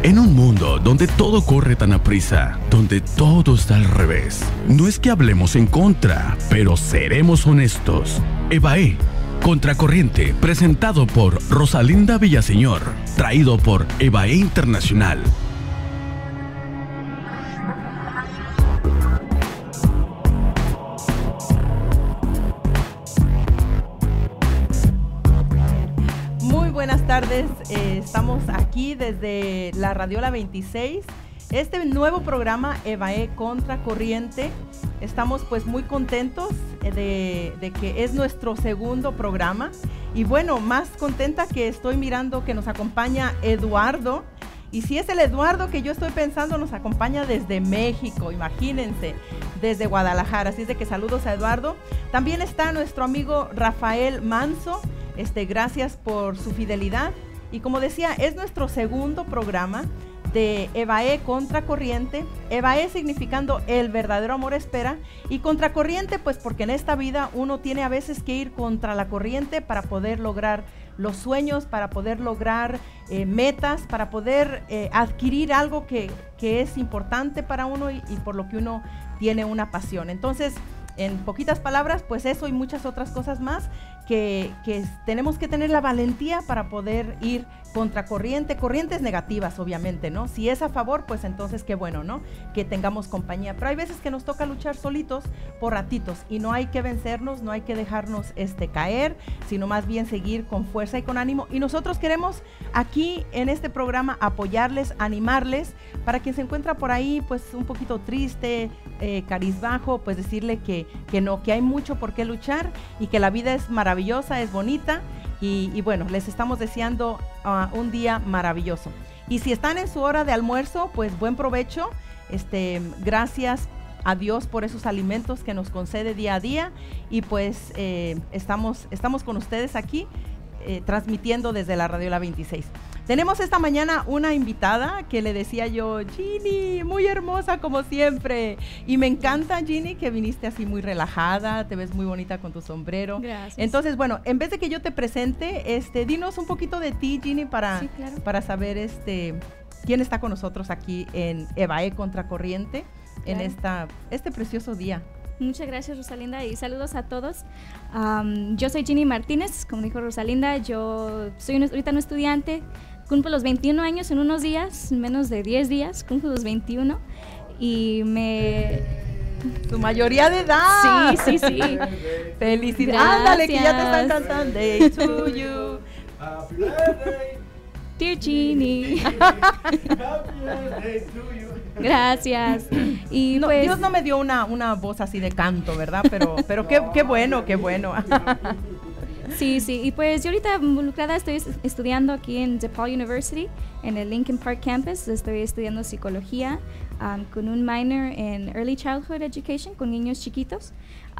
En un mundo donde todo corre tan aprisa, donde todo está al revés, no es que hablemos en contra, pero seremos honestos. EVAE, Contracorriente, presentado por Rosalinda Villaseñor, traído por EVAE Internacional. Buenas tardes, estamos aquí desde la Radiola 26, este nuevo programa EVAE Contracorriente. Estamos pues muy contentos de que es nuestro segundo programa y bueno, más contenta que estoy mirando que nos acompaña Eduardo. Y si es el Eduardo que yo estoy pensando, nos acompaña desde México, imagínense, desde Guadalajara. Así es de que saludos a Eduardo. También está nuestro amigo Rafael Manso. Gracias por su fidelidad. Y como decía, es nuestro segundo programa de EVAE Contracorriente. EVAE significando el verdadero amor espera. Y contracorriente, pues porque en esta vida uno tiene a veces que ir contra la corriente para poder lograr los sueños, para poder lograr metas, para poder adquirir algo que es importante para uno y por lo que uno tiene una pasión. Entonces, en poquitas palabras, pues eso y muchas otras cosas más que tenemos que tener la valentía para poder ir contracorriente, corrientes negativas obviamente, ¿no? Si es a favor, pues entonces qué bueno, ¿no? Que tengamos compañía, pero hay veces que nos toca luchar solitos por ratitos y no hay que vencernos, no hay que dejarnos caer, sino más bien seguir con fuerza y con ánimo. Y nosotros queremos aquí en este programa apoyarles, animarles, para quien se encuentra por ahí pues un poquito triste, cabizbajo, pues decirle que no, que hay mucho por qué luchar y que la vida es maravillosa, es bonita. Y bueno, les estamos deseando un día maravilloso. Y si están en su hora de almuerzo, pues buen provecho. Gracias a Dios por esos alimentos que nos concede día a día. Y pues estamos con ustedes aquí, transmitiendo desde la Radiola 26. Tenemos esta mañana una invitada que le decía yo, Ginny, muy hermosa como siempre. Y me encanta, Ginny, que viniste así muy relajada, te ves muy bonita con tu sombrero. Gracias. Entonces, bueno, en vez de que yo te presente, dinos un poquito de ti, Ginny, para saber quién está con nosotros aquí en EVAE Contracorriente, claro, en este precioso día. Muchas gracias, Rosalinda, y saludos a todos. Yo soy Ginny Martínez, como dijo Rosalinda. Yo soy ahorita una estudiante, cumplo los 21 años en unos días, menos de 10 días, cumplo los 21 y Tu mayoría de edad. Sí. Felicidades. Ándale, que ya te están cantando. Day to you. Happy birthday. Dear Ginny. Happy birthday to you. Gracias. Y no, pues, Dios no me dio una voz así de canto, ¿verdad? Pero qué bueno, qué bueno. Sí, y pues yo ahorita involucrada estoy estudiando aquí en DePaul University, en el Lincoln Park Campus. Estoy estudiando psicología con un minor en Early Childhood Education, con niños chiquitos.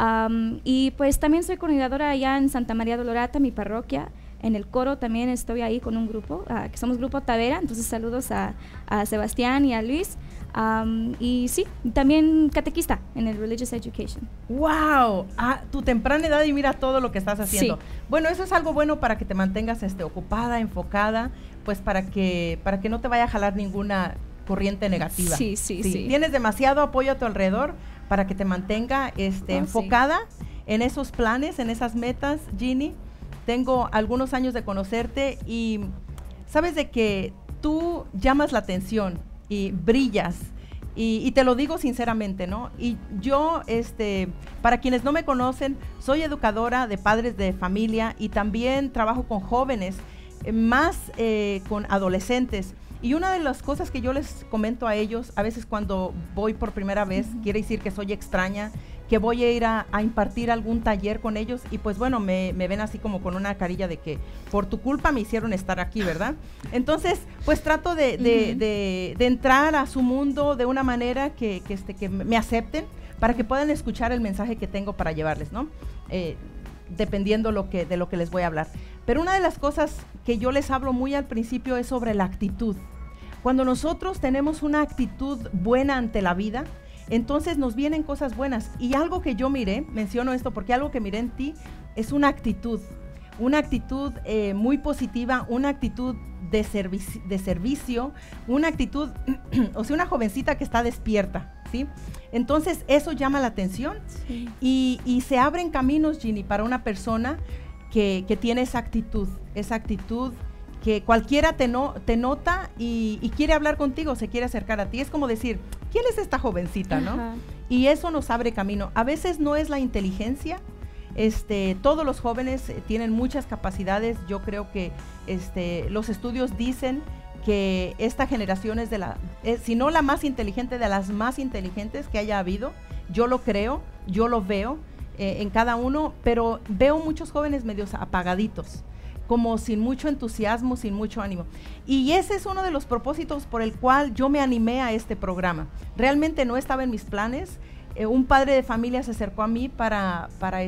Y pues también soy coordinadora allá en Santa María Dolorata, mi parroquia. En el coro también estoy ahí con un grupo, que somos Grupo Tavera. Entonces saludos a Sebastián y a Luis. Y sí, también catequista en el Religious Education. ¡Wow! Tu temprana edad y mira todo lo que estás haciendo. Sí. Bueno, eso es algo bueno para que te mantengas ocupada, enfocada, pues para que no te vaya a jalar ninguna corriente negativa. Sí. Tienes demasiado apoyo a tu alrededor para que te mantenga enfocada en esos planes, en esas metas, Ginny. Tengo algunos años de conocerte y sabes de que tú llamas la atención y brillas, y te lo digo sinceramente, ¿no? Y yo, para quienes no me conocen, soy educadora de padres de familia y también trabajo con jóvenes, más con adolescentes. Y una de las cosas que yo les comento a ellos, a veces cuando voy por primera vez, quiere decir que soy extraña, que voy a ir a impartir algún taller con ellos y pues bueno, me ven así como con una carilla de que por tu culpa me hicieron estar aquí, ¿verdad? Entonces, pues trato de entrar a su mundo de una manera que me acepten para que puedan escuchar el mensaje que tengo para llevarles, ¿no? Dependiendo de lo que les voy a hablar. Pero una de las cosas que yo les hablo muy al principio es sobre la actitud. Cuando nosotros tenemos una actitud buena ante la vida, entonces nos vienen cosas buenas. Y algo que yo miré, menciono esto porque algo que miré en ti es una actitud. una actitud muy positiva, una actitud de servicio, una actitud, o sea, una jovencita que está despierta, ¿sí? Entonces, eso llama la atención, Sí. y se abren caminos, Ginny, para una persona que tiene esa actitud que cualquiera te nota y quiere hablar contigo, se quiere acercar a ti. Es como decir, ¿quién es esta jovencita, no? Ajá. Y eso nos abre camino. A veces no es la inteligencia. Todos los jóvenes tienen muchas capacidades. Yo creo que los estudios dicen que esta generación es si no la más inteligente, de las más inteligentes que haya habido. Yo lo creo, yo lo veo en cada uno, pero veo muchos jóvenes medios apagaditos, como sin mucho entusiasmo, sin mucho ánimo. Y ese es uno de los propósitos por el cual yo me animé a este programa. Realmente no estaba en mis planes. Un padre de familia se acercó a mí para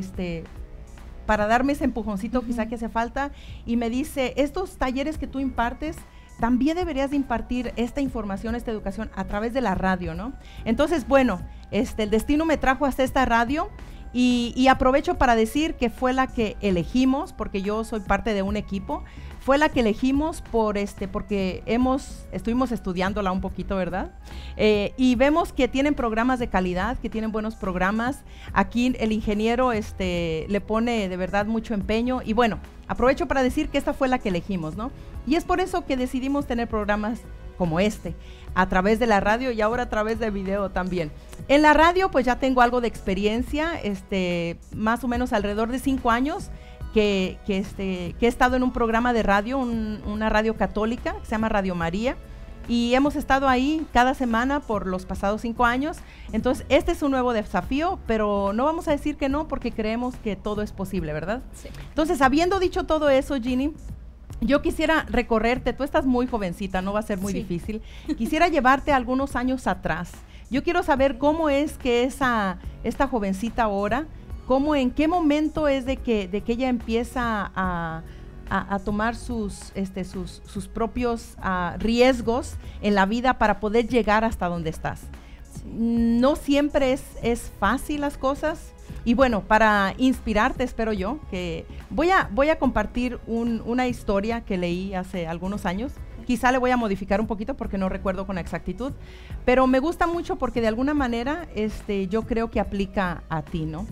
darme ese empujoncito quizá que hace falta, y me dice, estos talleres que tú impartes, también deberías de impartir esta información, esta educación a través de la radio, ¿no? Entonces, bueno, el destino me trajo hasta esta radio. Y aprovecho para decir que fue la que elegimos, porque yo soy parte de un equipo, fue la que elegimos porque estuvimos estudiándola un poquito, ¿verdad? Y vemos que tienen programas de calidad, que tienen buenos programas. Aquí el ingeniero le pone de verdad mucho empeño, y bueno, aprovecho para decir que esta fue la que elegimos, ¿no? Y es por eso que decidimos tener programas como a través de la radio, y ahora a través de video también. En la radio pues ya tengo algo de experiencia, más o menos alrededor de 5 años que he estado en un programa de radio, una radio católica que se llama Radio María, y hemos estado ahí cada semana por los pasados 5 años. Entonces este es un nuevo desafío, pero no vamos a decir que no, porque creemos que todo es posible, ¿verdad? Sí. Entonces, habiendo dicho todo eso, Ginny, yo quisiera recorrerte. Tú estás muy jovencita, no va a ser muy difícil. Quisiera llevarte algunos años atrás. Yo quiero saber cómo es que esta jovencita ahora, en qué momento es de que ella empieza a tomar sus propios riesgos en la vida para poder llegar hasta donde estás. No siempre es fácil las cosas. Y bueno, para inspirarte, espero yo, que voy a compartir una historia que leí hace algunos años. Quizá le voy a modificar un poquito porque no recuerdo con exactitud, pero me gusta mucho porque de alguna manera yo creo que aplica a ti, ¿no?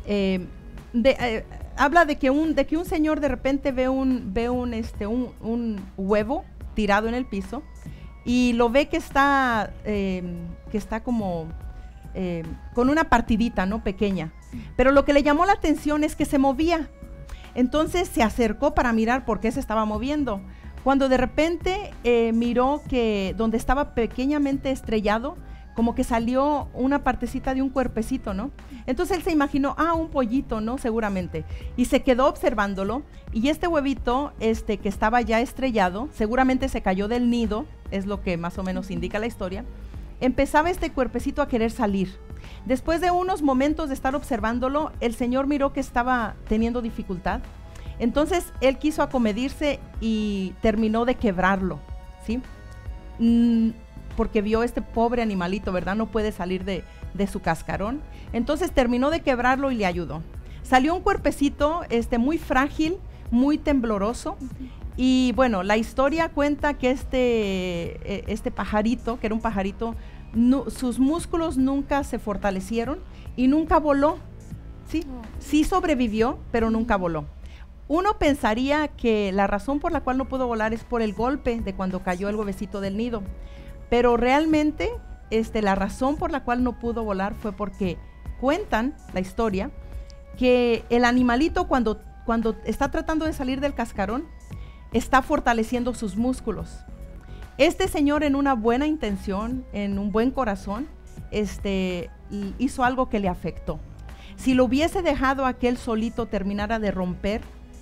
Habla de que un señor de repente ve un huevo tirado en el piso, y lo ve que está como con una partidita, ¿no? Pequeña. Pero lo que le llamó la atención es que se movía. Entonces se acercó para mirar por qué se estaba moviendo. Cuando de repente miró que donde estaba pequeñamente estrellado, como que salió una partecita de un cuerpecito, ¿no? Entonces él se imaginó, un pollito, ¿no? Seguramente. Y se quedó observándolo, y este huevito, que estaba ya estrellado, seguramente se cayó del nido, es lo que más o menos indica la historia. Empezaba este cuerpecito a querer salir. Después de unos momentos de estar observándolo, el señor miró que estaba teniendo dificultad. Entonces él quiso acomedirse y terminó de quebrarlo, ¿sí? Porque vio este pobre animalito, ¿verdad? No puede salir de su cascarón. Entonces terminó de quebrarlo y le ayudó. Salió un cuerpecito muy frágil, muy tembloroso. Y bueno, la historia cuenta que este pajarito, que era un pajarito, sus músculos nunca se fortalecieron y nunca voló, ¿sí? Sí sobrevivió, pero nunca voló. Uno pensaría que la razón por la cual no pudo volar es por el golpe de cuando cayó el huevecito del nido, pero realmente la razón por la cual no pudo volar fue porque cuentan la historia que el animalito cuando está tratando de salir del cascarón está fortaleciendo sus músculos. Este señor, en una buena intención, en un buen corazón, hizo algo que le afectó. Si lo hubiese dejado a que él solito terminara de romper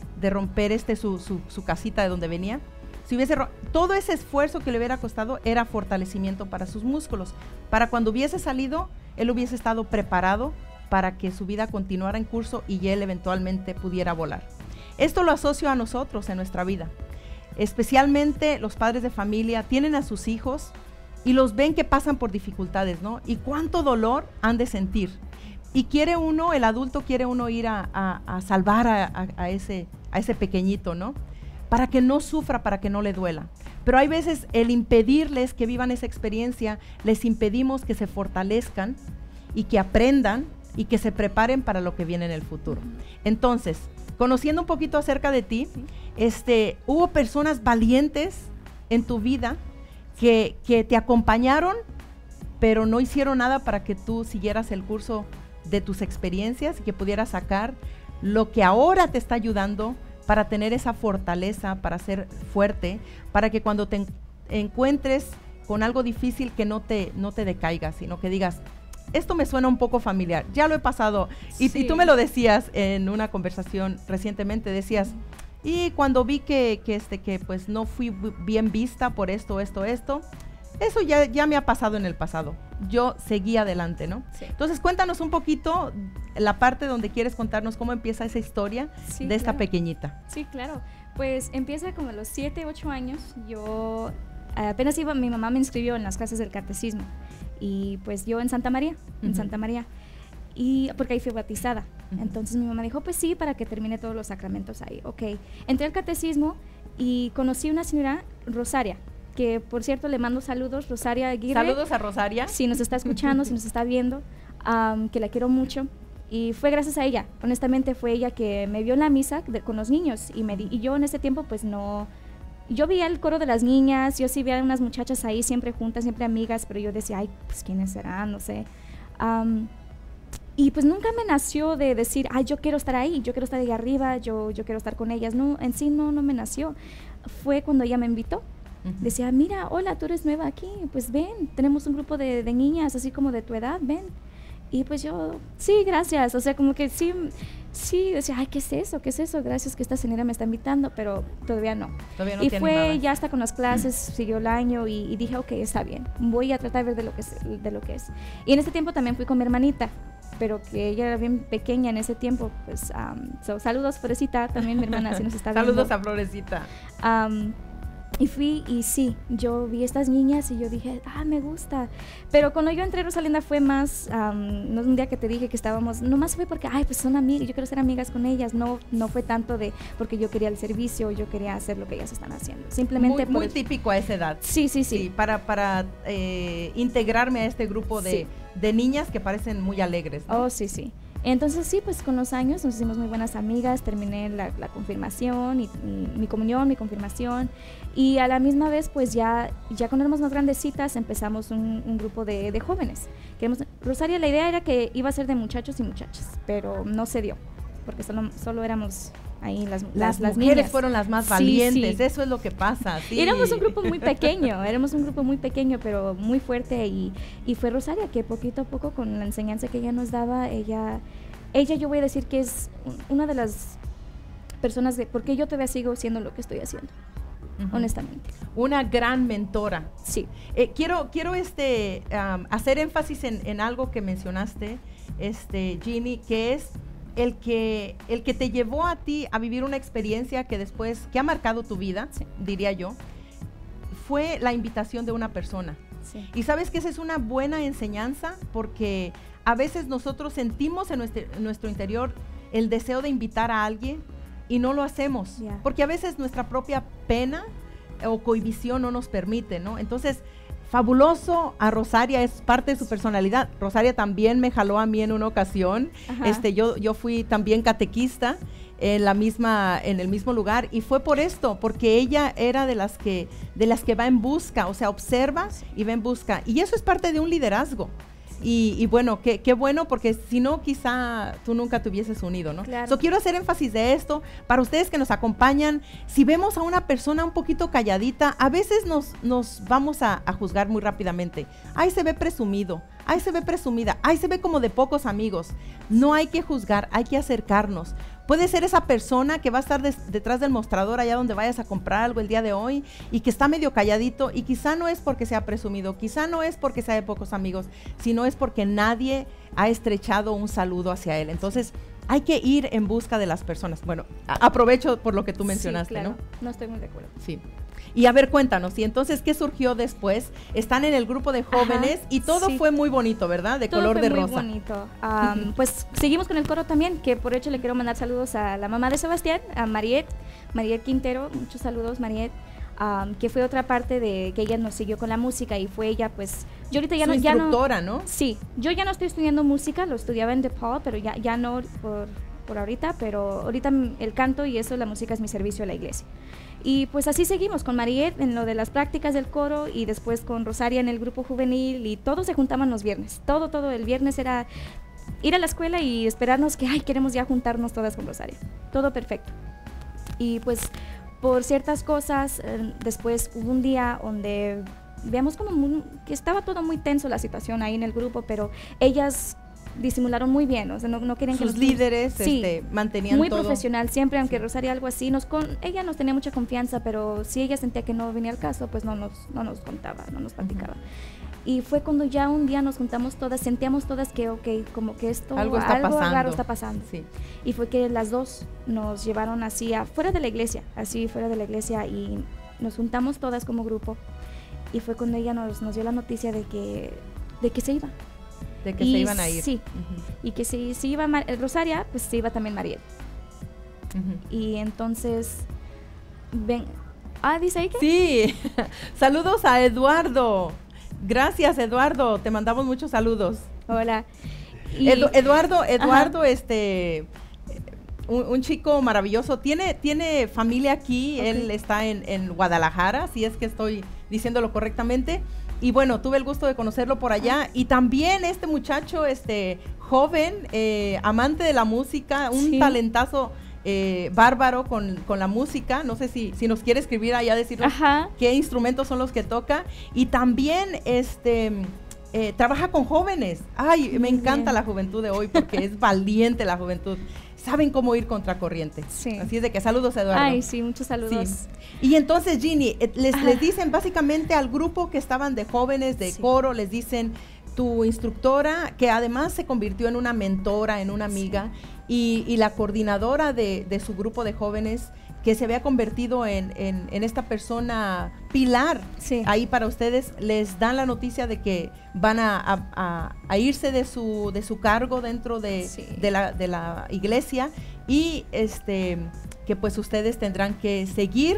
su casita de donde venía, todo ese esfuerzo que le hubiera costado era fortalecimiento para sus músculos. Para cuando hubiese salido, él hubiese estado preparado para que su vida continuara en curso y él eventualmente pudiera volar. Esto lo asocio a nosotros en nuestra vida. Especialmente los padres de familia tienen a sus hijos y los ven que pasan por dificultades, ¿no? Y cuánto dolor han de sentir. Y quiere uno, el adulto quiere uno ir a salvar a ese pequeñito, ¿no? Para que no sufra, para que no le duela. Pero hay veces el impedirles que vivan esa experiencia, les impedimos que se fortalezcan y que aprendan y que se preparen para lo que viene en el futuro. Entonces, conociendo un poquito acerca de ti, hubo personas valientes en tu vida que te acompañaron, pero no hicieron nada para que tú siguieras el curso de tus experiencias y que pudieras sacar lo que ahora te está ayudando para tener esa fortaleza, para ser fuerte, para que cuando te encuentres con algo difícil que no te decaigas, sino que digas, esto me suena un poco familiar, ya lo he pasado. Y tú me lo decías en una conversación recientemente, decías, y cuando vi que pues no fui bien vista por esto, eso ya me ha pasado en el pasado. Yo seguí adelante, ¿no? Sí. Entonces, cuéntanos un poquito la parte donde quieres contarnos cómo empieza esa historia de esta pequeñita. Sí, claro. Pues empieza como a los 7, 8 años. Yo apenas mi mamá me inscribió en las clases del catecismo. Y pues yo en Santa María, y porque ahí fui bautizada. Entonces mi mamá dijo, pues sí, para que termine todos los sacramentos ahí. Ok. Entré al catecismo y conocí una señora, Rosaria, que por cierto le mando saludos, Rosaria Aguirre. Saludos a Rosaria. Si nos está escuchando, si nos está viendo, que la quiero mucho. Y fue gracias a ella, honestamente fue ella que me vio en la misa con los niños y yo en ese tiempo pues no, yo veía el coro de las niñas, yo sí veía unas muchachas ahí siempre juntas, siempre amigas, pero yo decía, ay, pues quiénes serán, no sé. Y pues nunca me nació de decir, ay, yo quiero estar ahí, yo quiero estar ahí arriba, yo quiero estar con ellas. No, en sí no me nació. Fue cuando ella me invitó. Decía, mira, hola, tú eres nueva aquí, pues ven, tenemos un grupo de niñas así como de tu edad, ven. Y pues yo, sí, gracias, o sea, como que sí, decía, ay, ¿qué es eso? Gracias que esta señora me está invitando, pero todavía no. Y fue ya hasta con las clases, siguió el año y dije, ok, está bien, voy a tratar de ver de lo que es. Y en ese tiempo también fui con mi hermanita, pero que ella era bien pequeña en ese tiempo, pues, saludos, Florecita, también mi hermana, si nos está viendo. Saludos a Florecita. Y fui y sí, yo vi estas niñas y yo dije, me gusta. Pero cuando yo entré a Rosalinda fue más, no un día que te dije que estábamos, nomás fue porque, pues son amigas, yo quiero ser amigas con ellas. No fue tanto de porque yo quería el servicio, yo quería hacer lo que ellas están haciendo. Simplemente muy típico a esa edad. Sí. Para integrarme a este grupo de niñas que parecen muy alegres, ¿no? Oh, sí. Entonces sí, pues con los años nos hicimos muy buenas amigas, terminé la confirmación y mi comunión, mi confirmación, y a la misma vez pues ya cuando éramos más grandecitas empezamos un grupo de jóvenes. Rosaria, la idea era que iba a ser de muchachos y muchachas, pero no se dio, porque solo éramos ahí las mujeres niñas. Fueron las más valientes, sí. Eso es lo que pasa. Sí. Éramos un grupo muy pequeño, pero muy fuerte, y fue Rosaria que poquito a poco con la enseñanza que ella nos daba, ella yo voy a decir que es una de las personas porque yo todavía sigo haciendo lo que estoy haciendo, honestamente. Una gran mentora. Sí. Quiero hacer énfasis en algo que mencionaste, Ginny, que es el que te llevó a ti a vivir una experiencia que ha marcado tu vida, sí, diría yo, fue la invitación de una persona. Sí. Y sabes que esa es una buena enseñanza, porque a veces nosotros sentimos en nuestro interior el deseo de invitar a alguien y no lo hacemos, porque a veces nuestra propia pena o cohibición no nos permite, ¿no? Entonces, fabuloso a Rosaria, es parte de su personalidad. Rosaria también me jaló a mí en una ocasión. Yo fui también catequista en el mismo lugar, y fue por esto, porque ella era de las que va en busca, o sea, observa y va en busca, y eso es parte de un liderazgo. Y bueno, qué bueno, porque si no, quizá tú nunca te hubieses unido, ¿no? Claro. Quiero hacer énfasis de esto para ustedes que nos acompañan. Si vemos a una persona un poquito calladita, a veces nos vamos a juzgar muy rápidamente. Ay, se ve presumido, ay, se ve presumida, ay, se ve como de pocos amigos. No hay que juzgar, hay que acercarnos. Puede ser esa persona que va a estar detrás del mostrador allá donde vayas a comprar algo el día de hoy y que está medio calladito, y quizá no es porque sea presumido, quizá no es porque sea de pocos amigos, sino es porque nadie ha estrechado un saludo hacia él. Entonces, hay que ir en busca de las personas. Bueno, aprovecho por lo que tú mencionaste, sí, claro. ¿No? No estoy muy de acuerdo. Sí. Y a ver, cuéntanos, y entonces, ¿qué surgió después? Están en el grupo de jóvenes y todo fue muy bonito, ¿verdad? De todo color de fue rosa. muy bonito. Pues seguimos con el coro también, que por hecho le quiero mandar saludos a la mamá de Sebastián, a Mariette Quintero, muchos saludos, Mariette. Que fue otra parte de que ella nos siguió con la música y fue ella, pues, yo ahorita ya Su no... instructora, ¿no? Sí, yo ya no estoy estudiando música, lo estudiaba en DePaul, pero ya no por ahorita, pero ahorita el canto y eso, la música es mi servicio a la iglesia. Y pues así seguimos con Mariette en lo de las prácticas del coro y después con Rosaria en el grupo juvenil y todos se juntaban los viernes. Todo el viernes era ir a la escuela y esperarnos que, queremos ya juntarnos todas con Rosaria. Todo perfecto. Y pues por ciertas cosas, después hubo un día donde veamos como que estaba todo muy tenso la situación ahí en el grupo, pero ellas disimularon muy bien, o sea, no querían que sus líderes mantenían muy todo profesional siempre, aunque Rosaria algo así, ella nos tenía mucha confianza, pero si ella sentía que no venía al caso, pues no nos contaba, no nos platicaba. Y fue cuando ya un día nos juntamos todas, sentíamos todas que, como que algo raro está pasando. Sí. Y fue que las dos nos llevaron así fuera de la iglesia, y nos juntamos todas como grupo. Y fue cuando ella nos dio la noticia de que se iba. De que se iban a ir. Sí, y que si iba Rosaria, pues se iba también Mariel. Y entonces, ¿dice ahí que? Sí, saludos a Eduardo. Gracias, Eduardo, te mandamos muchos saludos. Hola. Eduardo, un chico maravilloso, tiene familia aquí, él está en Guadalajara, si es que estoy diciéndolo correctamente. Y bueno, tuve el gusto de conocerlo por allá. Y también este muchacho, joven, amante de la música, un talentazo bárbaro con la música. No sé si nos quiere escribir allá, decirnos qué instrumentos son los que toca. Y también trabaja con jóvenes. Ay, me encanta la juventud de hoy porque es valiente la juventud. Saben cómo ir contracorriente. Sí. Así es de que saludos, Eduardo. Ay, sí, muchos saludos. Sí. Y entonces, Ginny, les dicen básicamente al grupo que estaban de jóvenes, de coro, les dicen tu instructora, que además se convirtió en una mentora, en una amiga, y la coordinadora de su grupo de jóvenes, que se había convertido en esta persona pilar ahí para ustedes, les dan la noticia de que van a irse de su cargo dentro de la iglesia y que pues ustedes tendrán que seguir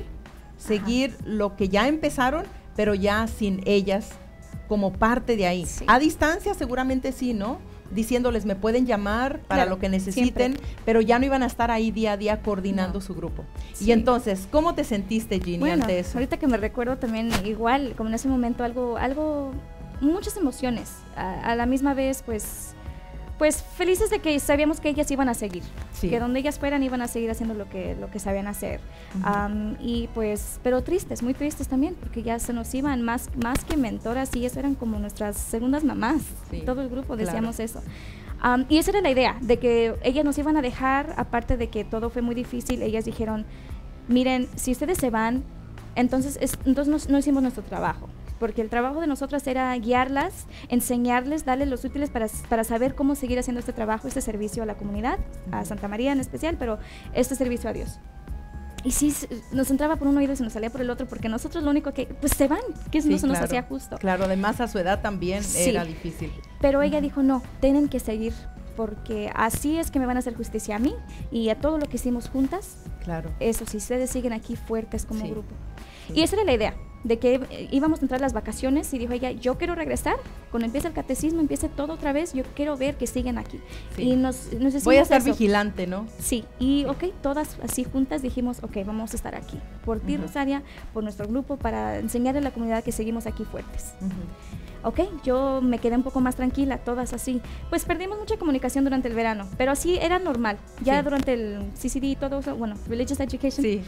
lo que ya empezaron, pero ya sin ellas como parte de ahí. Sí. A distancia seguramente sí, ¿no? Diciéndoles, me pueden llamar para lo que necesiten, siempre. Pero ya no iban a estar ahí día a día coordinando su grupo. Sí. Y entonces, ¿cómo te sentiste, Ginny, ante eso? Ahorita que me recuerdo también igual, como en ese momento algo muchas emociones. A la misma vez, pues felices de que sabíamos que ellas iban a seguir, que donde ellas fueran iban a seguir haciendo lo que sabían hacer. Y pues, pero tristes, muy tristes también, porque ya se nos iban más que mentoras, y ellas eran como nuestras segundas mamás. Todo el grupo decíamos eso. Y esa era la idea, de que ellas nos iban a dejar, aparte de que todo fue muy difícil. Ellas dijeron, miren, si ustedes se van, entonces no hicimos nuestro trabajo. Porque el trabajo de nosotras era guiarlas, enseñarles, darles los útiles para saber cómo seguir haciendo este trabajo, este servicio a la comunidad, a Santa María en especial, pero este servicio a Dios. Y sí, nos entraba por un oído y se nos salía por el otro, porque nosotros lo único que, pues se van, que eso no se nos hacía justo. Claro, además a su edad también era difícil. Pero ella dijo, no, tienen que seguir, porque así es que me van a hacer justicia a mí y a todo lo que hicimos juntas. Claro. Eso, si ustedes siguen aquí fuertes como grupo. Y esa era la idea, de que íbamos a entrar las vacaciones, y dijo ella, yo quiero regresar, cuando empiece el catecismo, empiece todo otra vez, yo quiero ver que siguen aquí. Y nos decimos, voy a estar vigilante, ¿no? Sí, y todas así juntas dijimos, vamos a estar aquí, por ti, Rosaria, por nuestro grupo, para enseñarle a la comunidad que seguimos aquí fuertes. Yo me quedé un poco más tranquila, todas así. Pues perdimos mucha comunicación durante el verano, pero así era normal. Ya durante el CCD y todo eso, Religious Education,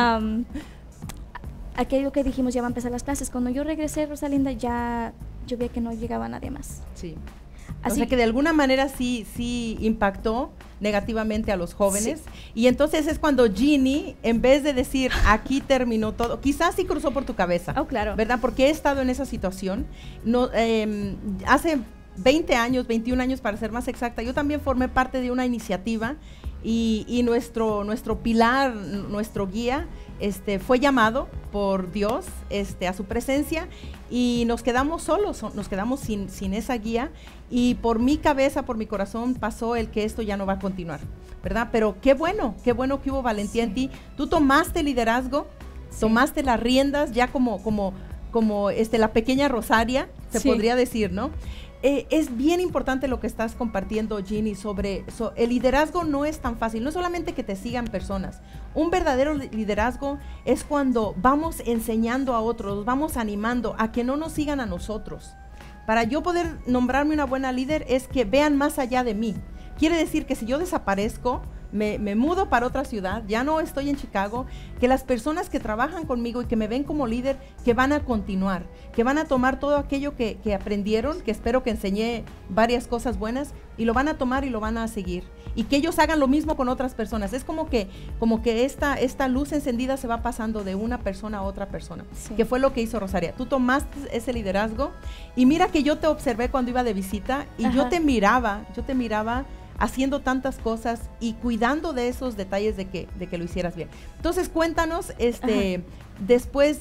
aquello que dijimos, ya va a empezar las clases. Cuando yo regresé, Rosalinda, ya yo vi que no llegaba nadie más. Sí. Así, o sea que de alguna manera sí impactó negativamente a los jóvenes. Y entonces es cuando Ginny, en vez de decir, aquí terminó todo, quizás sí cruzó por tu cabeza. Oh, claro. ¿Verdad? Porque he estado en esa situación. No, hace 20 años, 21 años para ser más exacta, yo también formé parte de una iniciativa y nuestro pilar, nuestro guía, fue llamado por Dios a su presencia y nos quedamos solos, nos quedamos sin esa guía, y por mi cabeza, por mi corazón pasó el que esto ya no va a continuar, ¿verdad? Pero qué bueno que hubo valentía en ti. Tú tomaste liderazgo, tomaste las riendas ya como la pequeña Rosaria, se podría decir, ¿no? Es bien importante lo que estás compartiendo, Ginny, sobre el liderazgo. No es tan fácil, no es solamente que te sigan personas. Un verdadero liderazgo es cuando vamos enseñando a otros, vamos animando a que no nos sigan a nosotros. Para yo poder nombrarme una buena líder es que vean más allá de mí. Quiere decir que si yo desaparezco, me mudo para otra ciudad, ya no estoy en Chicago, que las personas que trabajan conmigo y que me ven como líder, que van a continuar, que van a tomar todo aquello que aprendieron, que espero que enseñé varias cosas buenas, y lo van a tomar y lo van a seguir, y que ellos hagan lo mismo con otras personas. Es como que esta luz encendida se va pasando de una persona a otra persona, que fue lo que hizo Rosaria. Tú tomaste ese liderazgo, y mira que yo te observé cuando iba de visita, y yo te miraba haciendo tantas cosas y cuidando de esos detalles de que lo hicieras bien. Entonces cuéntanos, después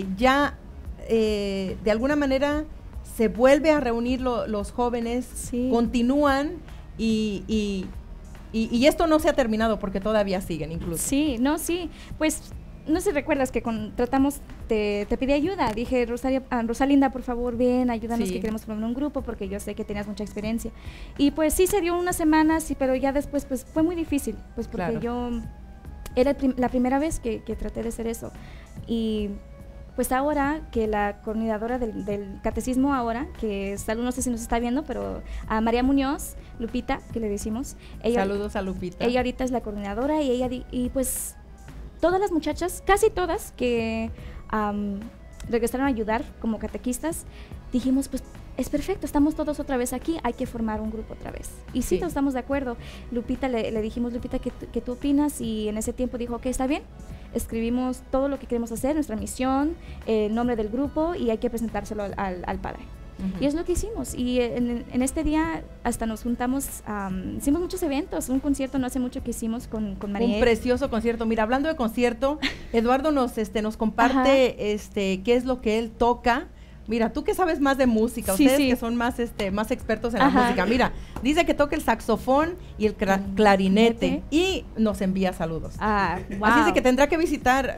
de alguna manera se vuelve a reunir los jóvenes, continúan y esto no se ha terminado porque todavía siguen incluso. Pues no sé si recuerdas que te pedí ayuda, dije, Rosalinda, por favor, ven, ayúdanos, que queremos formar un grupo, porque yo sé que tenías mucha experiencia. Y pues sí, se dio unas semanas, pero ya después pues fue muy difícil, pues porque yo era la primera vez que traté de hacer eso. Y pues ahora que la coordinadora del catecismo ahora, que no sé si nos está viendo, pero a María Muñoz, Lupita, que le decimos. Saludos a Lupita. Ella ahorita es la coordinadora y pues todas las muchachas, casi todas, que regresaron a ayudar como catequistas, dijimos, pues es perfecto, estamos todos otra vez aquí, hay que formar un grupo otra vez. Y sí, todos estamos de acuerdo. Lupita, le dijimos, Lupita, ¿qué tú opinas? Y en ese tiempo dijo, ok, está bien. Escribimos todo lo que queremos hacer, nuestra misión, el nombre del grupo, y hay que presentárselo al Padre. Y es lo que hicimos, y en este día hasta nos juntamos, hicimos muchos eventos, un concierto no hace mucho que hicimos con María. Un precioso concierto. Mira, hablando de concierto, Eduardo nos comparte qué es lo que él toca. Mira, tú que sabes más de música, ustedes que son más expertos en la música. Mira, dice que toca el saxofón y el clarinete y nos envía saludos. Wow. Así es de que tendrá que visitarnos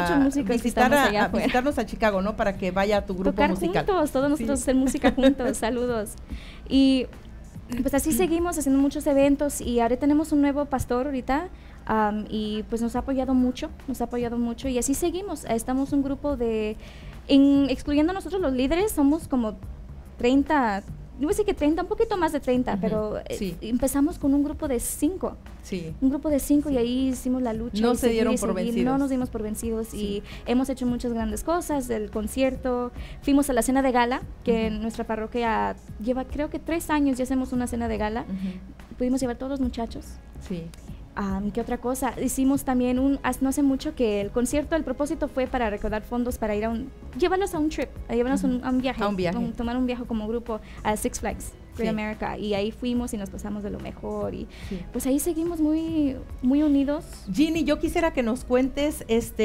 a Chicago, ¿no? Para que vaya a tu grupo musical. Juntos, todos nosotros hacer música juntos. Saludos. Y pues así seguimos haciendo muchos eventos, y ahora tenemos un nuevo pastor ahorita, y pues nos ha apoyado mucho, y así seguimos. Estamos un grupo excluyendo nosotros los líderes, somos como 30, no voy a decir que 30, un poquito más de 30, pero empezamos con un grupo de 5. Un grupo de 5, y ahí hicimos la lucha. No se dieron por vencidos. No nos dimos por vencidos, y hemos hecho muchas grandes cosas, el concierto, fuimos a la cena de gala, que en nuestra parroquia lleva, creo que 3 años ya hacemos una cena de gala. Pudimos llevar todos los muchachos. ¿Qué otra cosa? Hicimos también no hace mucho que el concierto, el propósito fue para recaudar fondos para ir llevarlos a un trip, llevarlos a un viaje. Tomar un viaje como grupo a Six Flags Great America, y ahí fuimos y nos pasamos de lo mejor, y pues ahí seguimos muy, muy unidos. Ginny, yo quisiera que nos cuentes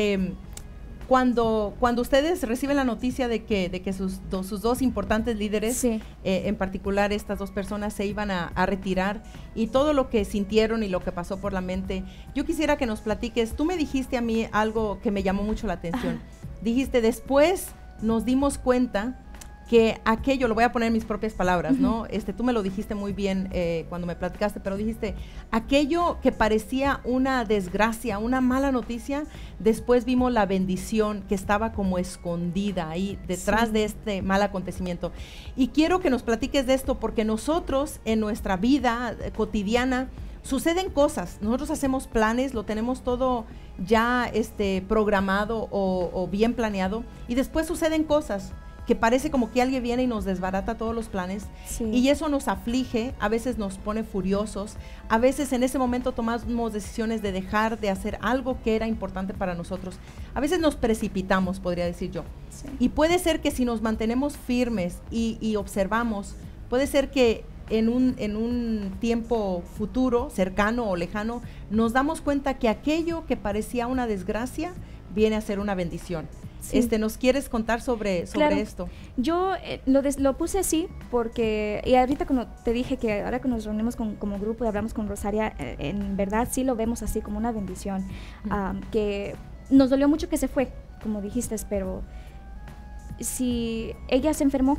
cuando ustedes reciben la noticia de que sus dos importantes líderes, en particular estas 2 personas, se iban a retirar, y todo lo que sintieron y lo que pasó por la mente, yo quisiera que nos platiques. Tú me dijiste a mí algo que me llamó mucho la atención. Dijiste, después nos dimos cuenta que aquello, lo voy a poner en mis propias palabras, ¿no? Tú me lo dijiste muy bien cuando me platicaste, pero dijiste, aquello que parecía una desgracia, una mala noticia, después vimos la bendición que estaba como escondida ahí detrás de este mal acontecimiento. Y quiero que nos platiques de esto, porque nosotros en nuestra vida cotidiana suceden cosas, nosotros hacemos planes, lo tenemos todo ya programado o bien planeado, y después suceden cosas que parece como que alguien viene y nos desbarata todos los planes, y eso nos aflige, a veces nos pone furiosos, a veces en ese momento tomamos decisiones de dejar de hacer algo que era importante para nosotros, a veces nos precipitamos, podría decir yo, y puede ser que si nos mantenemos firmes y observamos, puede ser que en un tiempo futuro, cercano o lejano, nos damos cuenta que aquello que parecía una desgracia viene a ser una bendición. Sí. ¿Nos quieres contar sobre Claro. esto? Yo lo puse así porque, y ahorita cuando te dije que ahora que nos reunimos como grupo y hablamos con Rosaria, en verdad sí lo vemos así como una bendición, que nos dolió mucho que se fue, como dijiste, pero si ella se enfermó,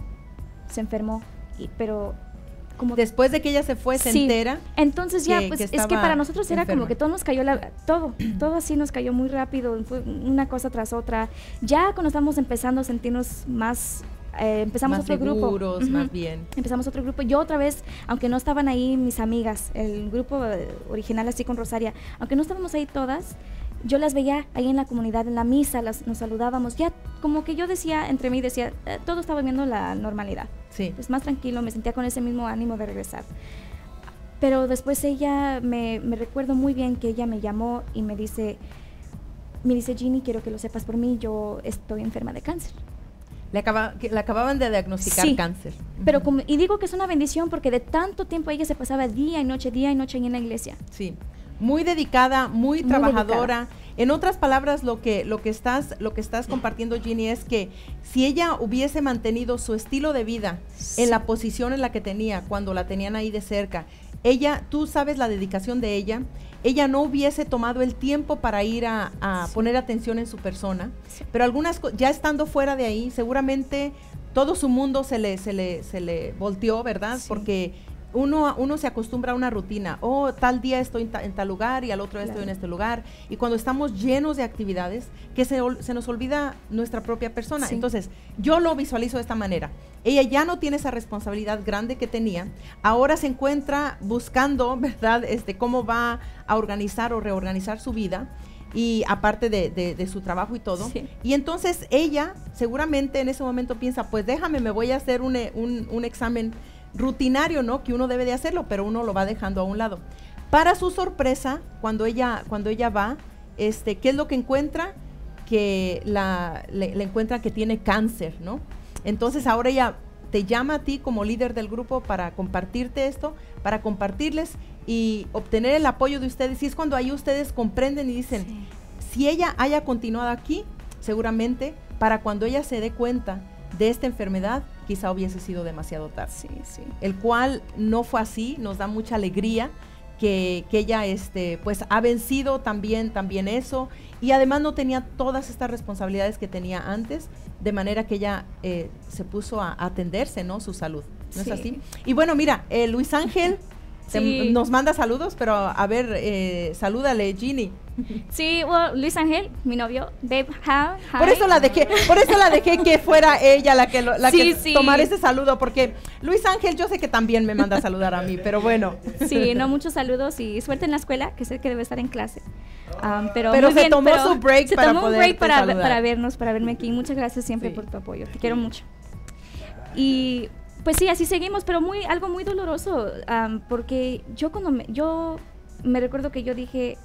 pero como Después de que ella se fue, se sí, entera. entonces ya, que pues es que estaba para nosotros era enferma. como que todo nos cayó, todo así nos cayó muy rápido, fue una cosa tras otra. Ya cuando estamos empezando a sentirnos más, empezamos Más otro grupo. seguros, Ujú. más bien. Empezamos otro grupo. Yo otra vez, aunque no estaban ahí mis amigas, el grupo original así con Rosaria, aunque no estábamos ahí todas, yo las veía ahí en la comunidad, en la misa, nos saludábamos. Ya como que yo decía, entre mí decía, todo estaba viendo la normalidad. Sí. Pues más tranquilo, me sentía con ese mismo ánimo de regresar. Pero después ella, me recuerdo muy bien que ella me llamó y me dice, Ginny, quiero que lo sepas por mí, yo estoy enferma de cáncer. Le acababan de diagnosticar Sí, cáncer. Pero y digo que es una bendición porque de tanto tiempo ella se pasaba día y noche ahí en la iglesia. Sí, muy dedicada, muy trabajadora. En otras palabras, lo que estás compartiendo, Ginny, es que si ella hubiese mantenido su estilo de vida en la posición en la que tenía cuando la tenían ahí de cerca, tú sabes la dedicación de ella no hubiese tomado el tiempo para ir a poner atención en su persona, pero ya estando fuera de ahí, seguramente todo su mundo se le volteó, ¿verdad? Sí. Porque uno se acostumbra a una rutina. Tal día estoy en tal lugar y al otro día estoy en este lugar. Y cuando estamos llenos de actividades, que se nos olvida nuestra propia persona. Sí. Entonces, yo lo visualizo de esta manera. Ella ya no tiene esa responsabilidad grande que tenía. Ahora se encuentra buscando, ¿verdad? Cómo va a organizar o reorganizar su vida. Y aparte de su trabajo y todo. Sí. Y entonces ella seguramente en ese momento piensa, pues me voy a hacer un examen rutinario, ¿no? Que uno debe de hacerlo, pero uno lo va dejando a un lado. Para su sorpresa, cuando ella va, ¿qué es lo que encuentra? Que le encuentra que tiene cáncer, ¿no? Entonces ahora ella te llama a ti como líder del grupo para compartirte esto, para compartirles y obtener el apoyo de ustedes. Y es cuando ahí ustedes comprenden y dicen, Sí. si ella haya continuado aquí, seguramente para cuando ella se dé cuenta de esta enfermedad, quizá hubiese sido demasiado tarde. Sí, sí. El cual no fue así. Nos da mucha alegría que ella pues ha vencido también eso, y además no tenía todas estas responsabilidades que tenía antes, de manera que ella se puso a atenderse, ¿no? Su salud, ¿no Sí. es así? Y bueno, mira, Luis Ángel Sí. nos manda saludos, pero a ver, salúdale, Ginny. Sí, Luis Ángel, mi novio, babe, hi. Por eso la dejé que fuera ella la que Sí, sí. tomara ese saludo, porque Luis Ángel yo sé que también me manda a saludar a mí, pero bueno. Sí, no, muchos saludos y suerte en la escuela, que sé que debe estar en clase. Pero Pero muy se bien, tomó su break se para tomó un break poderte saludar. para verme aquí. Muchas gracias siempre Sí. por tu apoyo. Te quiero mucho. Y pues sí, así seguimos, pero algo muy doloroso, porque yo yo me recuerdo que yo dije,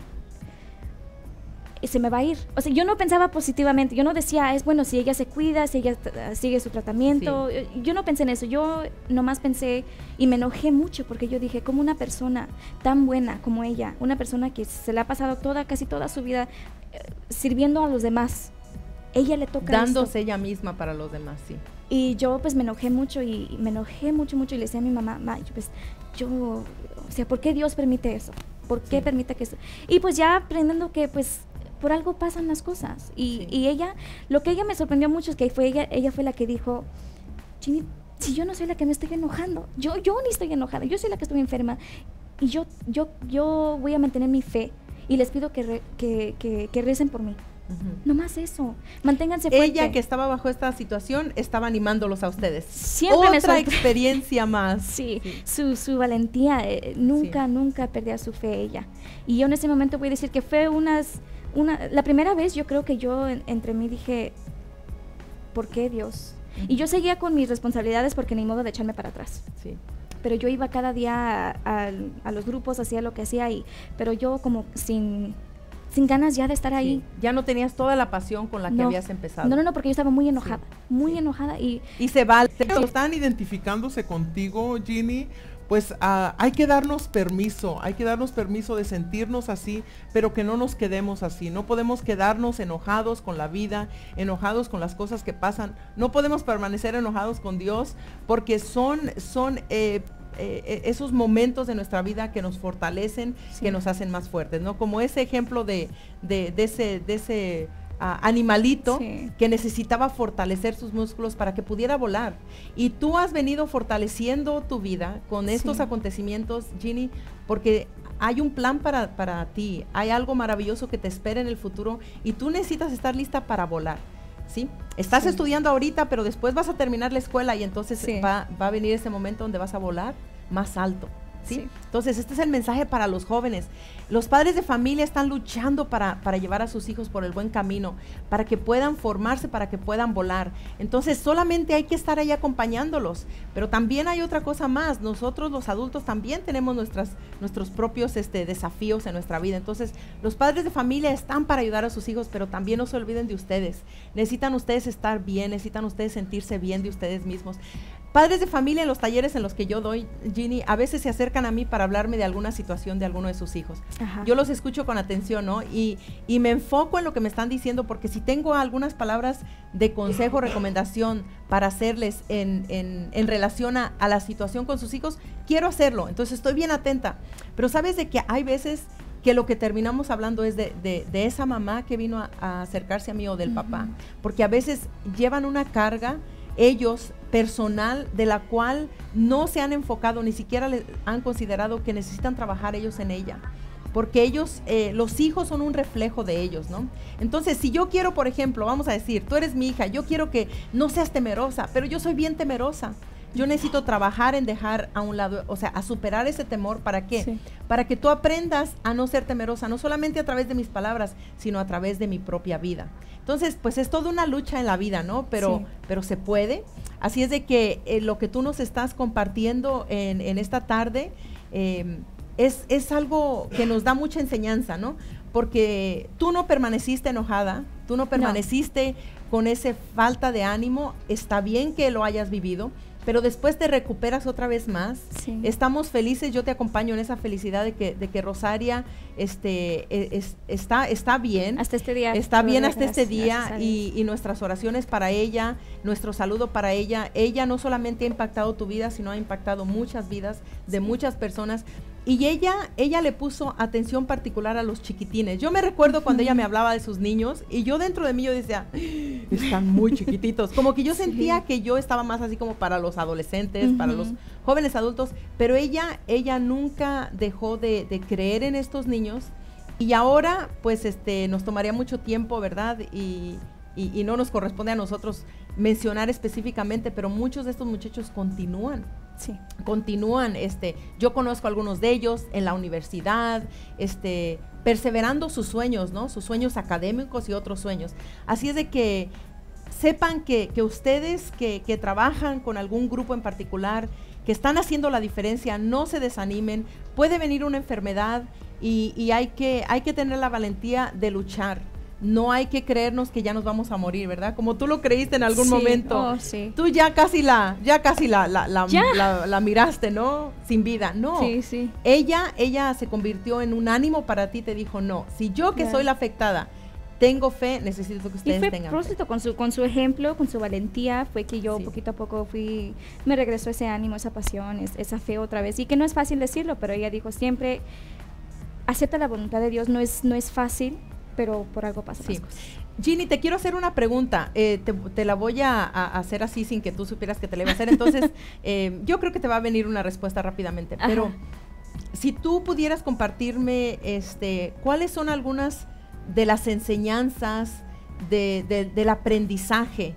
se me va a ir. O sea, yo no pensaba positivamente, yo no decía, es bueno si ella se cuida, si ella sigue su tratamiento. Sí. Yo no pensé en eso, yo nomás pensé y me enojé mucho porque yo dije, como una persona tan buena como ella, una persona que se le ha pasado casi toda su vida sirviendo a los demás, ella le toca Dándose esto. ella misma para los demás, sí. Y yo pues me enojé mucho y le decía a mi mamá, o sea, ¿por qué Dios permite eso? ¿Por qué Sí. permite que eso? Y pues ya aprendiendo que pues por algo pasan las cosas. Sí. Y ella, lo que ella me sorprendió mucho es que ella fue la que dijo, Ginny, si yo no soy la que me estoy enojando, yo ni estoy enojada, yo soy la que estoy enferma. Y yo voy a mantener mi fe y les pido que recen por mí. No más eso, manténganse fuertes. Ella que estaba bajo esta situación estaba animándolos a ustedes. Siempre me Otra sorprende. experiencia más. Sí, su valentía, nunca perdía su fe ella. Y yo en ese momento voy a decir que fue la primera vez yo creo que yo entre mí dije, ¿por qué Dios? Y yo seguía con mis responsabilidades porque ni modo de echarme para atrás. Sí. Pero yo iba cada día a los grupos, hacía lo que hacía, pero yo como sin ganas ya de estar ahí. Sí. Ya no tenías toda la pasión con la que No. habías empezado. No, porque yo estaba muy enojada, enojada. Y se va. Están identificándose contigo, Ginny, pues hay que darnos permiso de sentirnos así, pero que no nos quedemos así. No podemos quedarnos enojados con la vida, enojados con las cosas que pasan. No podemos permanecer enojados con Dios, porque son esos momentos de nuestra vida que nos fortalecen, sí, que nos hacen más fuertes, ¿no? Como ese ejemplo de ese animalito, sí, que necesitaba fortalecer sus músculos para que pudiera volar. Y tú has venido fortaleciendo tu vida con estos, sí, acontecimientos, Ginny, porque hay un plan para ti, hay algo maravilloso que te espera en el futuro y tú necesitas estar lista para volar, ¿sí? Estás, sí, estudiando ahorita, pero después vas a terminar la escuela y entonces, sí, va a venir ese momento donde vas a volar más alto. ¿Sí? Sí. Entonces este es el mensaje para los jóvenes. Los padres de familia están luchando para llevar a sus hijos por el buen camino, para que puedan formarse, para que puedan volar. Entonces solamente hay que estar ahí acompañándolos, pero también hay otra cosa más. Nosotros los adultos también tenemos nuestros propios desafíos en nuestra vida. Entonces los padres de familia están para ayudar a sus hijos, pero también no se olviden de ustedes. Necesitan ustedes estar bien, necesitan ustedes sentirse bien de ustedes mismos. Padres de familia en los talleres en los que yo doy, Ginny, a veces se acercan a mí para hablarme de alguna situación de alguno de sus hijos. Ajá. Yo los escucho con atención, ¿no? Y me enfoco en lo que me están diciendo, porque si tengo algunas palabras de consejo, recomendación para hacerles en relación a la situación con sus hijos, quiero hacerlo. Entonces estoy bien atenta. Pero sabes de que hay veces que lo que terminamos hablando es de esa mamá que vino a acercarse a mí, o del, uh-huh, papá, porque a veces llevan una carga ellos personal de la cual no se han enfocado, ni siquiera han considerado que necesitan trabajar ellos en ella, porque ellos, los hijos son un reflejo de ellos, ¿no? Entonces, si yo quiero, por ejemplo, vamos a decir, tú eres mi hija, yo quiero que no seas temerosa, pero yo soy bien temerosa. Yo necesito trabajar en dejar a un lado, o sea, a superar ese temor. ¿Para qué? Sí. Para que tú aprendas a no ser temerosa, no solamente a través de mis palabras, sino a través de mi propia vida. Entonces, pues es toda una lucha en la vida, ¿no? Pero se puede. Así es de que lo que tú nos estás compartiendo en esta tarde es algo que nos da mucha enseñanza, ¿no? Porque tú no permaneciste enojada, tú no permaneciste con esa falta de ánimo. Está bien que lo hayas vivido, pero después te recuperas otra vez más. Sí. Estamos felices, yo te acompaño en esa felicidad de que Rosaria está bien. Hasta este día. Está bien hasta este día, y nuestras oraciones para ella, nuestro saludo para ella. Ella no solamente ha impactado tu vida, sino ha impactado muchas vidas de muchas personas. Y ella le puso atención particular a los chiquitines. Yo me recuerdo cuando ella me hablaba de sus niños, y yo dentro de mí yo decía, están muy chiquititos. Como que yo sentía que yo estaba más así como para los adolescentes, para los jóvenes adultos, pero ella nunca dejó de creer en estos niños. Y ahora, pues, nos tomaría mucho tiempo, ¿verdad? Y no nos corresponde a nosotros mencionar específicamente, pero muchos de estos muchachos continúan. Sí. Continúan, yo conozco a algunos de ellos en la universidad, perseverando sus sueños, ¿no? Sus sueños académicos y otros sueños. Así es de que sepan que ustedes que trabajan con algún grupo en particular, que están haciendo la diferencia, no se desanimen. Puede venir una enfermedad y hay que tener la valentía de luchar. No hay que creernos que ya nos vamos a morir, ¿verdad? Como tú lo creíste en algún momento. Sí. Tú ya casi la miraste, ¿no? Sin vida. No. Sí, sí. Ella se convirtió en un ánimo para ti, te dijo, no, si yo que soy la afectada tengo fe, necesito que ustedes tengan fe. Con su ejemplo, con su valentía, fue que yo poquito a poco me regresó ese ánimo, esa pasión, esa fe otra vez. Y que no es fácil decirlo, pero ella dijo siempre, acepta la voluntad de Dios, no es fácil, pero por algo pasa. Sí. Ginny, te quiero hacer una pregunta, te la voy a hacer así sin que tú supieras que te la iba a hacer, entonces yo creo que te va a venir una respuesta rápidamente. Ajá. Pero si tú pudieras compartirme cuáles son algunas de las enseñanzas del aprendizaje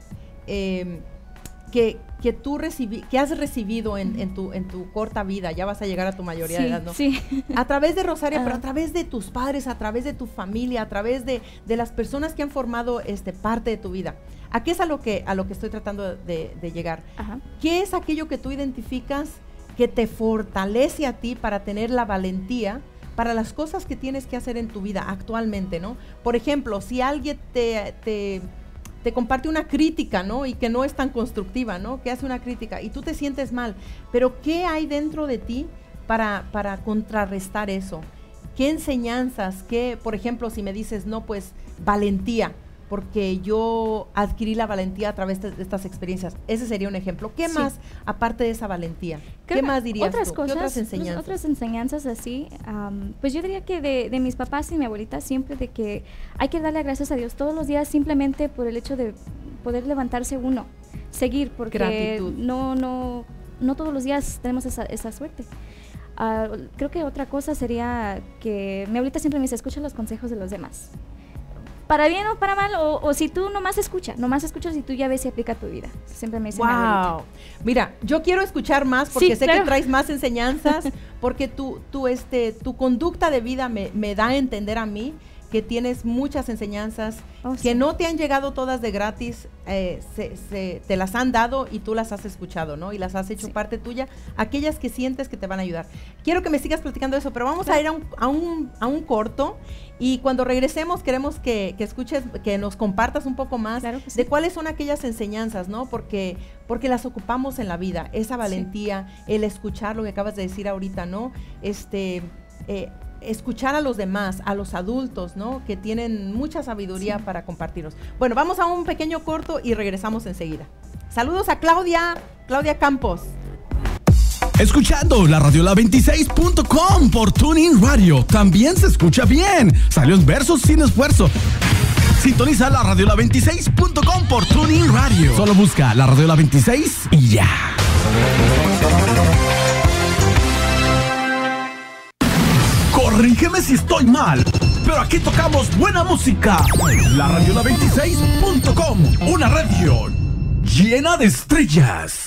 que has recibido en tu corta vida, ya vas a llegar a tu mayoría de edad, ¿no? Sí. A través de Rosaria, pero a través de tus padres, a través de tu familia, a través de las personas que han formado parte de tu vida. ¿A qué es a lo que estoy tratando de llegar? Ajá. ¿Qué es aquello que tú identificas que te fortalece a ti para tener la valentía para las cosas que tienes que hacer en tu vida actualmente, ¿no? Por ejemplo, si alguien te te comparte una crítica, ¿no? Y que no es tan constructiva, ¿no? Que hace una crítica y tú te sientes mal. Pero ¿qué hay dentro de ti para contrarrestar eso? ¿Qué enseñanzas? ¿Qué, por ejemplo, si me dices, no, pues valentía, porque yo adquirí la valentía a través de estas experiencias? Ese sería un ejemplo. ¿Qué más, aparte de esa valentía? ¿Qué más dirías otras tú? cosas, ¿Qué otras enseñanzas? Otras enseñanzas así, pues yo diría que de mis papás y mi abuelita siempre de que hay que darle gracias a Dios todos los días simplemente por el hecho de poder levantarse uno, seguir, porque gratitud. no todos los días tenemos esa suerte. Creo que otra cosa sería que mi abuelita siempre me dice, escucha los consejos de los demás. Para bien o para mal, o si tú nomás escuchas y tú ya ves si aplica a tu vida. Siempre me dice mi abuelita. Mira, yo quiero escuchar más porque Sí, sé claro. que traes más enseñanzas, porque tu conducta de vida me da a entender a mí que tienes muchas enseñanzas que sí. no te han llegado todas de gratis, te las han dado y tú las has escuchado, ¿no? Y las has hecho parte tuya, aquellas que sientes que te van a ayudar. Quiero que me sigas platicando eso, pero vamos a ir a un corto, y cuando regresemos queremos que escuches, que nos compartas un poco más de cuáles son aquellas enseñanzas, ¿no? Porque las ocupamos en la vida, esa valentía, el escuchar lo que acabas de decir ahorita, ¿no? Escuchar a los demás, a los adultos, ¿no? Que tienen mucha sabiduría para compartirnos. Bueno, vamos a un pequeño corto y regresamos enseguida. Saludos a Claudia Campos. Escuchando la radiola26.com por TuneIn Radio. También se escucha bien. Salió en versos sin esfuerzo. Sintoniza la radiola26.com por TuneIn Radio. Solo busca la Radiola 26 y ya. Corrígeme si estoy mal, pero aquí tocamos buena música. La Radiola26.com, una radio llena de estrellas.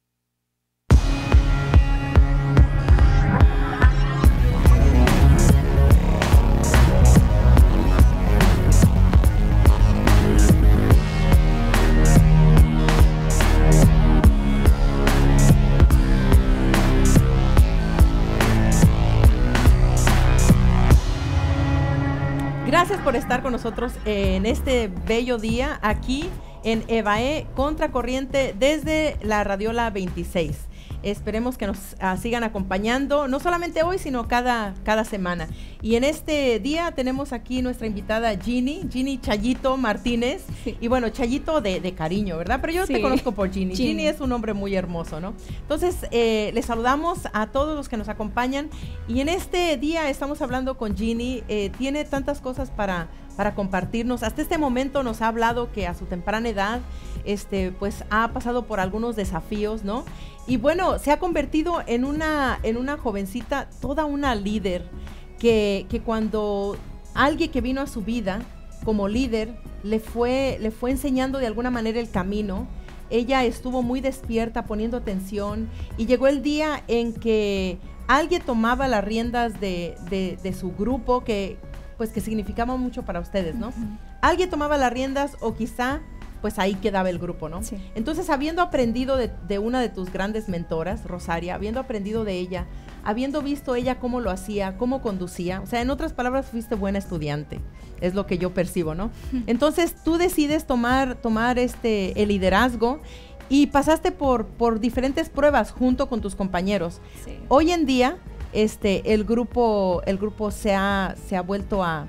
Gracias por estar con nosotros en este bello día aquí en EVAE Contracorriente desde la Radiola 26. Esperemos que nos sigan acompañando, no solamente hoy, sino cada semana. Y en este día tenemos aquí nuestra invitada Ginny Chayito Martínez. Sí. Y bueno, Chayito de cariño, ¿verdad? Pero yo te conozco por Ginny. Ginny es un hombre muy hermoso, ¿no? Entonces, les saludamos a todos los que nos acompañan. Y en este día estamos hablando con Ginny. Tiene tantas cosas para compartirnos. Hasta este momento nos ha hablado que a su temprana edad, pues ha pasado por algunos desafíos, ¿no? Y bueno, se ha convertido en una jovencita, toda una líder, que cuando alguien que vino a su vida como líder le fue enseñando de alguna manera el camino, ella estuvo muy despierta, poniendo atención, y llegó el día en que alguien tomaba las riendas de su grupo, que significaba mucho para ustedes, ¿no? Uh-huh. Alguien tomaba las riendas, o quizá pues ahí quedaba el grupo, ¿no? Sí. Entonces, habiendo aprendido de una de tus grandes mentoras, Rosaria, habiendo aprendido de ella, habiendo visto ella cómo lo hacía, cómo conducía, o sea, en otras palabras, fuiste buena estudiante, es lo que yo percibo, ¿no? Entonces, tú decides tomar el liderazgo y pasaste por diferentes pruebas junto con tus compañeros. Sí. Hoy en día, el grupo se ha vuelto a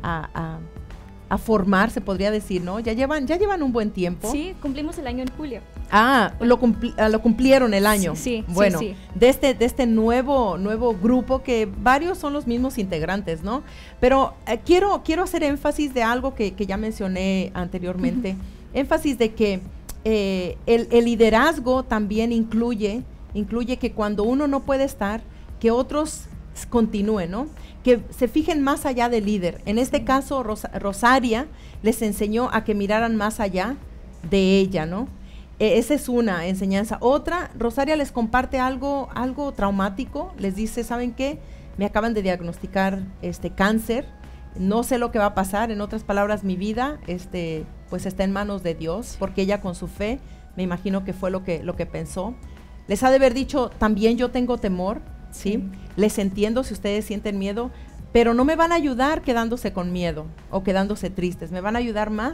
formar, se podría decir, ¿no? Ya llevan un buen tiempo. Sí, cumplimos el año en julio. Lo cumplieron el año. Sí. Bueno, sí. De este nuevo grupo, que varios son los mismos integrantes, ¿no? Pero quiero hacer énfasis de algo que ya mencioné anteriormente. Uh-huh. Énfasis de que el liderazgo también incluye que cuando uno no puede estar, que otros continúen, ¿no? Que se fijen más allá del líder. En este caso, Rosaria les enseñó a que miraran más allá de ella, ¿no? Esa es una enseñanza. Otra, Rosaria les comparte algo traumático. Les dice, ¿saben qué? Me acaban de diagnosticar cáncer. No sé lo que va a pasar. En otras palabras, mi vida pues está en manos de Dios, porque ella con su fe, me imagino que fue lo que pensó. Les ha de haber dicho, también yo tengo temor. ¿Sí? Les entiendo si ustedes sienten miedo, pero no me van a ayudar quedándose con miedo o quedándose tristes, me van a ayudar más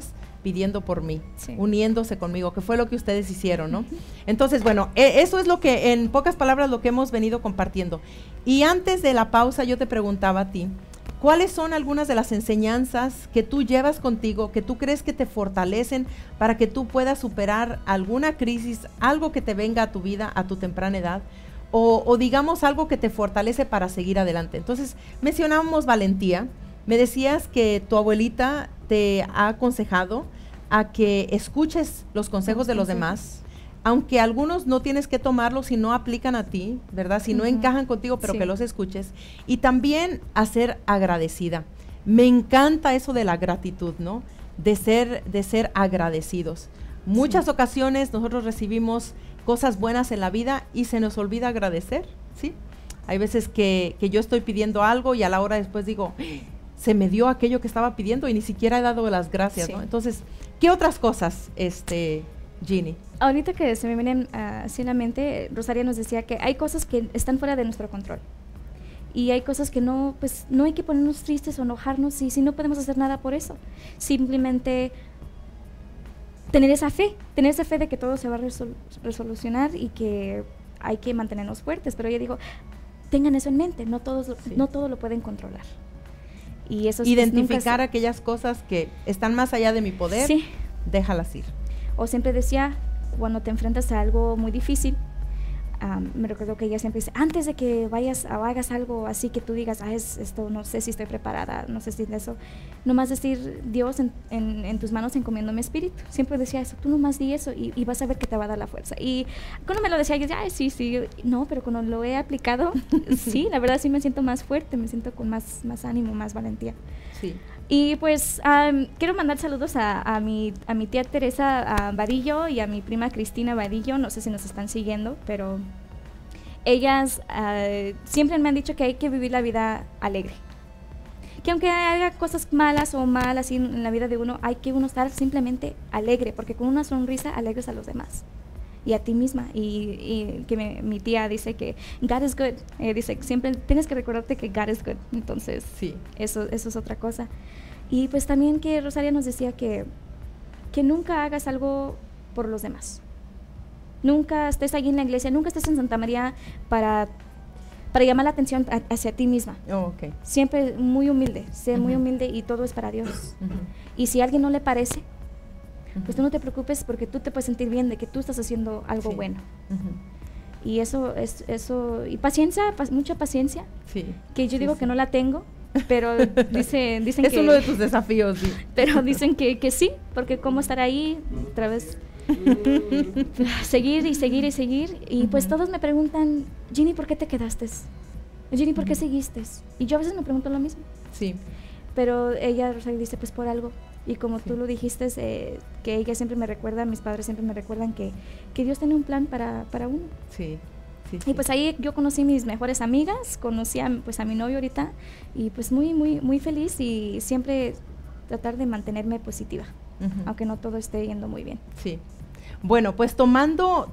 pidiendo por mí, Sí. uniéndose conmigo, que fue lo que ustedes hicieron, ¿no? Entonces, bueno, eso es lo que, en pocas palabras, lo que hemos venido compartiendo. Y antes de la pausa, yo te preguntaba a ti, ¿cuáles son algunas de las enseñanzas que tú llevas contigo, que tú crees que te fortalecen para que tú puedas superar alguna crisis, algo que te venga a tu vida a tu temprana edad? O digamos algo que te fortalece para seguir adelante. Entonces, mencionábamos valentía. Me decías que tu abuelita te ha aconsejado a que escuches los consejos de los demás, aunque algunos no tienes que tomarlos si no aplican a ti, ¿verdad? Si no encajan contigo, pero Sí. que los escuches. Y también a ser agradecida. Me encanta eso de la gratitud, ¿no? De ser agradecidos. Muchas ocasiones nosotros recibimos cosas buenas en la vida y se nos olvida agradecer, ¿sí? Hay veces que yo estoy pidiendo algo y a la hora después digo, se me dio aquello que estaba pidiendo y ni siquiera he dado las gracias, Sí. ¿no? Entonces, ¿qué otras cosas, Ginny? Ahorita que se me vienen así en la mente, Rosaria nos decía que hay cosas que están fuera de nuestro control. Y hay cosas que no, pues no hay que ponernos tristes o enojarnos si no podemos hacer nada por eso. Simplemente tener esa fe de que todo se va a resolucionar y que hay que mantenernos fuertes. Pero ella dijo, tengan eso en mente, no todo lo pueden controlar. Y eso Identificar aquellas cosas que están más allá de mi poder, sí. Déjalas ir. O siempre decía, cuando te enfrentas a algo muy difícil, me recuerdo que ella siempre dice, antes de que vayas o hagas algo así que tú digas, esto no sé si estoy preparada, no sé si eso, nomás decir, Dios, en tus manos encomiendo mi espíritu. Siempre decía eso, tú nomás di eso y vas a ver que te va a dar la fuerza. Y cuando me lo decía, yo decía, sí, no, pero cuando lo he aplicado, sí, la verdad sí me siento más fuerte, me siento con más ánimo, más valentía. Sí. Y pues quiero mandar saludos a mi tía Teresa Vadillo y a mi prima Cristina Vadillo. No sé si nos están siguiendo, pero ellas siempre me han dicho que hay que vivir la vida alegre. Que aunque haga cosas malas o mal así en la vida de uno, hay que uno estar simplemente alegre, porque con una sonrisa alegres a los demás y a ti misma. Y que mi tía dice que God is good. Dice, siempre tienes que recordarte que God is good. Entonces, Sí. Eso es otra cosa. Y pues también que Rosaria nos decía que nunca hagas algo por los demás. Nunca estés ahí en la iglesia, nunca estés en Santa María para llamar la atención hacia ti misma. Oh, ok. Siempre muy humilde, sé muy Ujú. humilde y todo es para Dios. Ujú. Y si a alguien no le parece, pues Ujú. tú no te preocupes porque tú te puedes sentir bien de que tú estás haciendo algo Sí. bueno. Ujú. Y eso, y paciencia, mucha paciencia, Sí. que yo Sí, digo sí. que no la tengo, pero dicen Es que... uno de tus desafíos, sí. Pero dicen que sí, porque cómo estar ahí, otra vez, seguir y seguir y seguir. Y pues todos me preguntan, Ginny, ¿por qué te quedaste? Ginny, ¿por qué seguiste? Y yo a veces me pregunto lo mismo. Sí. Pero ella, Rosario, dice, pues por algo. Y como Sí. tú lo dijiste, que ella siempre me recuerda, mis padres siempre me recuerdan que Dios tiene un plan para uno. Sí. Sí, Y sí. pues ahí yo conocí mis mejores amigas, conocí a mi novio ahorita, y pues muy, muy, muy feliz y siempre tratar de mantenerme positiva, Ujú. aunque no todo esté yendo muy bien. Sí. Bueno, pues tomando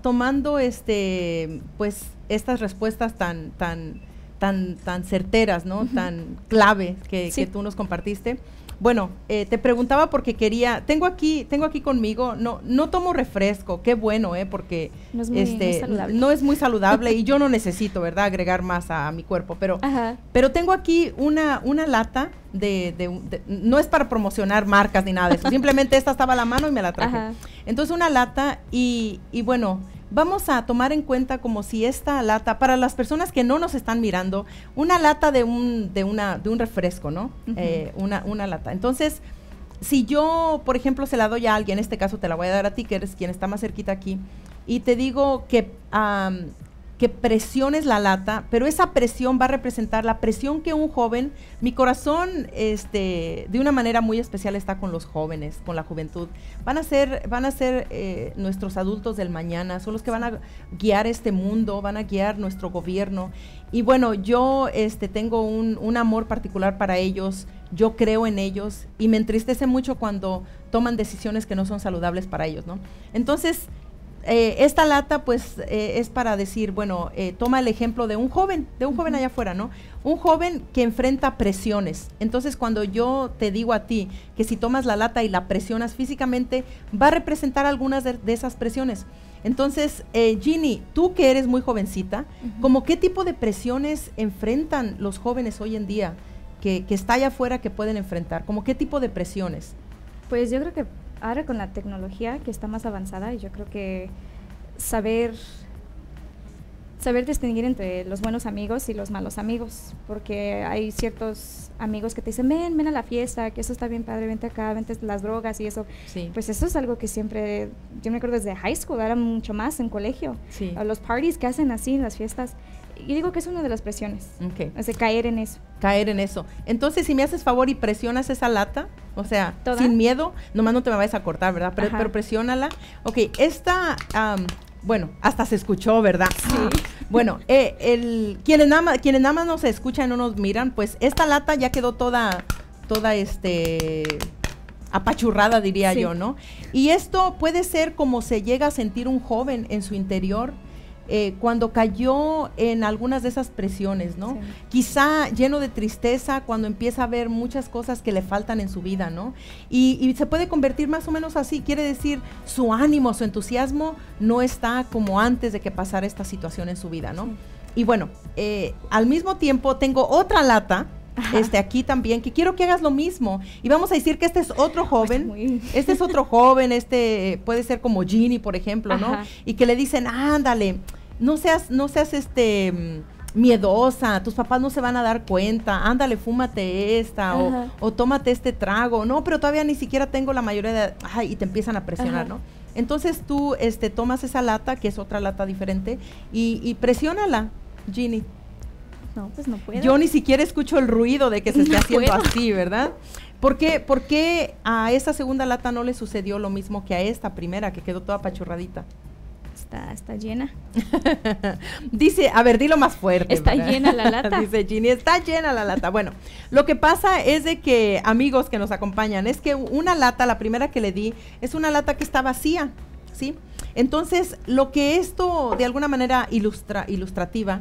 pues estas respuestas tan certeras, ¿no? Ujú. Tan clave que Sí. tú nos compartiste. Bueno, te preguntaba porque tengo aquí conmigo, no tomo refresco, qué bueno, porque No es muy saludable. no es muy saludable y yo no necesito, ¿verdad?, agregar más a mi cuerpo, pero Ajá. tengo aquí una lata no es para promocionar marcas ni nada de eso, simplemente esta estaba a la mano y me la traje. Ajá. Entonces una lata y bueno, vamos a tomar en cuenta como si esta lata, para las personas que no nos están mirando, una lata de un refresco, ¿no? Ujú. Una lata. Entonces, si yo, por ejemplo, se la doy a alguien, en este caso te la voy a dar a ti, que eres quien está más cerquita aquí, y te digo que presiones la lata, pero esa presión va a representar la presión que un joven, mi corazón de una manera muy especial está con los jóvenes, con la juventud. Van a ser nuestros adultos del mañana, son los que van a guiar este mundo, van a guiar nuestro gobierno. Y bueno, yo tengo un amor particular para ellos, yo creo en ellos y me entristece mucho cuando toman decisiones que no son saludables para ellos, ¿no? Entonces, esta lata pues es para decir, bueno, toma el ejemplo de un joven allá afuera, ¿no? Un joven que enfrenta presiones. Entonces cuando yo te digo a ti que si tomas la lata y la presionas físicamente, va a representar algunas de esas presiones. Entonces, Ginny, tú que eres muy jovencita, ¿cómo qué tipo de presiones enfrentan los jóvenes hoy en día que está allá afuera que pueden enfrentar? ¿Cómo qué tipo de presiones? Pues yo creo que ahora con la tecnología que está más avanzada, yo creo que saber distinguir entre los buenos amigos y los malos amigos, porque hay ciertos amigos que te dicen, ven a la fiesta, que eso está bien padre, vente acá, vente las drogas y eso. Sí. Pues eso es algo que siempre, yo me acuerdo desde high school, era mucho más en colegio. Sí. Los parties que hacen así, las fiestas. Y digo que es una de las presiones, es de caer en eso. Caer en eso. Entonces, si me haces favor y presionas esa lata, o sea, ¿toda? Sin miedo, nomás no te me vayas a cortar, ¿verdad? Pero presiónala. Ok, esta, bueno, hasta se escuchó, ¿verdad? Sí. Bueno, quienes nada más nos escuchan y no nos miran, pues esta lata ya quedó toda apachurrada, diría yo, ¿no? Y esto puede ser como se llega a sentir un joven en su interior, cuando cayó en algunas de esas presiones, ¿no? Sí. Quizá lleno de tristeza cuando empieza a ver muchas cosas que le faltan en su vida, ¿no? Y se puede convertir más o menos así, quiere decir su ánimo, su entusiasmo no está como antes de que pasara esta situación en su vida, ¿no? Sí. Y bueno, al mismo tiempo tengo otra lata, aquí también, que quiero que hagas lo mismo. Y vamos a decir que este es otro joven, este es otro joven, puede ser como Ginny, por ejemplo, ¿no? Y que le dicen, ándale, no seas miedosa, tus papás no se van a dar cuenta, ándale, fúmate esta, o tómate este trago, no, pero todavía ni siquiera tengo la mayoría de edad, y te empiezan a presionar, ¿no? Entonces tú, tomas esa lata, que es otra lata diferente, y presiónala, Ginny. No, pues no puedo. Yo ni siquiera escucho el ruido de que se esté haciendo así, ¿verdad? ¿Por qué a esa segunda lata no le sucedió lo mismo que a esta primera, que quedó toda apachurradita? Está llena. Dice, a ver, dilo más fuerte. Está llena la lata. Dice Ginny, está llena la lata. Bueno, lo que pasa es de que, amigos que nos acompañan, es que una lata, la primera que le di, es una lata que está vacía, ¿sí? Entonces, lo que esto, de alguna manera ilustrativa,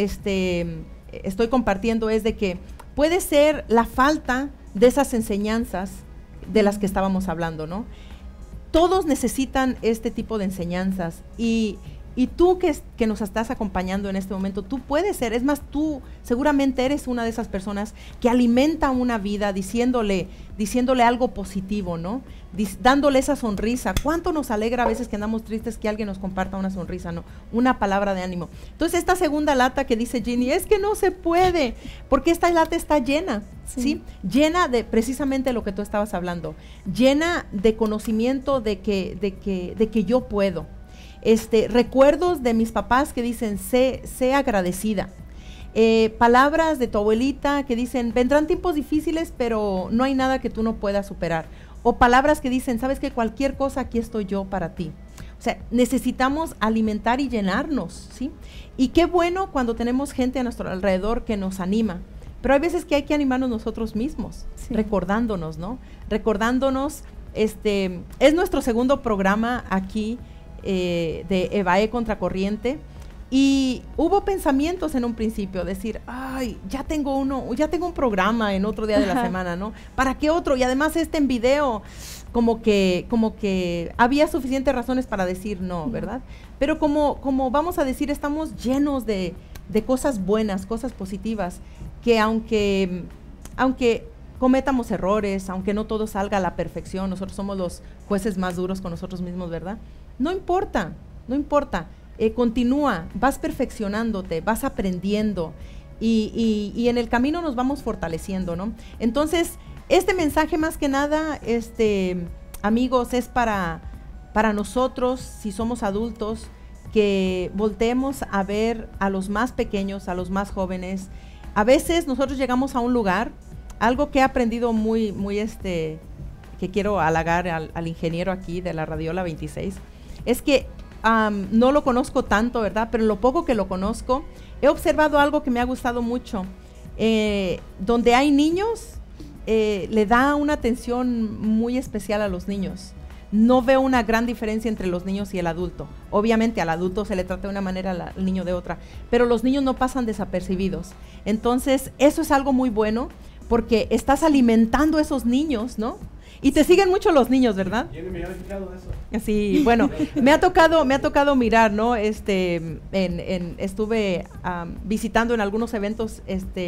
estoy compartiendo es de que puede ser la falta de esas enseñanzas de las que estábamos hablando, ¿no? Todos necesitan este tipo de enseñanzas y tú que nos estás acompañando en este momento, tú puedes ser, es más, tú seguramente eres una de esas personas que alimenta una vida diciéndole algo positivo, ¿no? Dándole esa sonrisa. ¿Cuánto nos alegra a veces que andamos tristes que alguien nos comparta una sonrisa, ¿no? Una palabra de ánimo. Entonces, esta segunda lata que dice Ginny, es que no se puede, porque esta lata está llena, ¿sí? Llena de precisamente lo que tú estabas hablando, llena de conocimiento de que yo puedo. Recuerdos de mis papás que dicen, sé agradecida. Palabras de tu abuelita que dicen, vendrán tiempos difíciles, pero no hay nada que tú no puedas superar. O palabras que dicen, sabes que cualquier cosa, aquí estoy yo para ti. O sea, necesitamos alimentar y llenarnos, ¿sí? Y qué bueno cuando tenemos gente a nuestro alrededor que nos anima. Pero hay veces que hay que animarnos nosotros mismos, recordándonos, ¿no? Recordándonos, es nuestro segundo programa aquí de EVAE Contracorriente. Y hubo pensamientos en un principio, decir, ay, ya tengo un programa en otro día de la semana, ¿no? ¿Para qué otro? Y además en video, como que había suficientes razones para decir no, ¿verdad? Pero como vamos a decir, estamos llenos de cosas buenas, cosas positivas, que aunque cometamos errores, aunque no todo salga a la perfección, nosotros somos los jueces más duros con nosotros mismos, ¿verdad? No importa. Continúa, vas perfeccionándote, vas aprendiendo y en el camino nos vamos fortaleciendo, ¿no? Entonces, este mensaje más que nada, amigos, es para nosotros, si somos adultos, que volteemos a ver a los más pequeños, a los más jóvenes. A veces nosotros llegamos a un lugar, algo que he aprendido muy, que quiero halagar al ingeniero aquí de la Radiola 26, es que no lo conozco tanto, ¿verdad? Pero lo poco que lo conozco, he observado algo que me ha gustado mucho. Donde hay niños, le da una atención muy especial a los niños. no veo una gran diferencia entre los niños y el adulto. Obviamente al adulto se le trata de una manera, al niño de otra, pero los niños no pasan desapercibidos. Entonces, eso es algo muy bueno, porque estás alimentando a esos niños, ¿no? Y te siguen mucho los niños, ¿verdad? Me había fijado eso. Sí, bueno, me ha tocado mirar, ¿no? Estuve visitando en algunos eventos,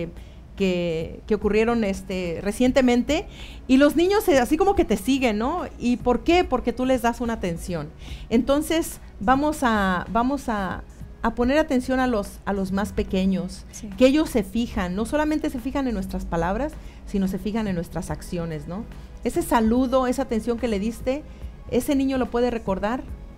que ocurrieron recientemente, y los niños así como que te siguen, ¿no? ¿Y por qué? Porque tú les das una atención. Entonces, vamos a poner atención a los más pequeños, sí, que ellos se fijan, no solamente se fijan en nuestras palabras, sino se fijan en nuestras acciones, ¿no? Ese saludo, esa atención que le diste, ese niño lo puede recordar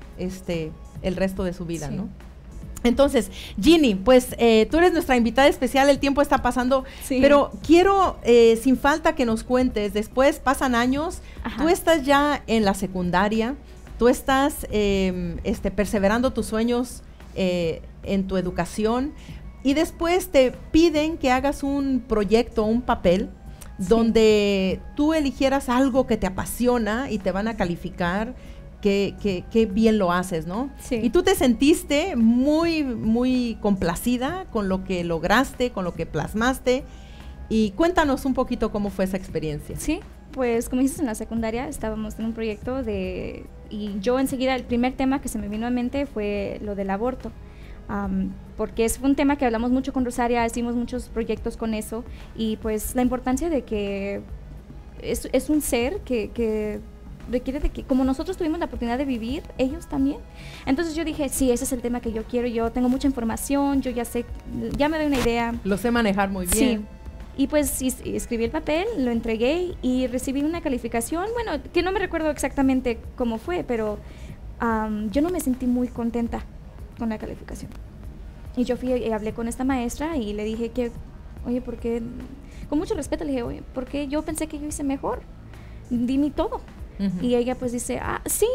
el resto de su vida, sí, ¿no? Entonces, Ginny, pues tú eres nuestra invitada especial, el tiempo está pasando, sí, pero quiero sin falta que nos cuentes, después pasan años, ajá, tú estás ya en la secundaria, tú estás perseverando tus sueños en tu educación, y después te piden que hagas un proyecto, un papel, sí, donde tú eligieras algo que te apasiona y te van a calificar. Qué bien lo haces, ¿no? Sí. Y tú te sentiste muy, muy complacida con lo que lograste, con lo que plasmaste. Y cuéntanos un poquito cómo fue esa experiencia. Sí, pues como dices, en la secundaria estábamos en un proyecto y yo enseguida, el primer tema que se me vino a mente fue lo del aborto. Porque fue un tema que hablamos mucho con Rosaria, hicimos muchos proyectos con eso, y pues la importancia de que es un ser que requiere de que, como nosotros tuvimos la oportunidad de vivir, ellos también. Entonces yo dije, sí, ese es el tema que yo quiero, yo tengo mucha información, yo ya sé, ya me doy una idea. Lo sé manejar muy bien. Sí, y pues escribí el papel, lo entregué y recibí una calificación, bueno, que no me recuerdo exactamente cómo fue, pero yo no me sentí muy contenta con la calificación. Y yo fui y hablé con esta maestra y le dije que, oye, ¿por qué? Con mucho respeto le dije, oye, ¿por qué yo pensé que yo hice mejor? Di mi todo. Uh-huh. Y ella pues dice, sí,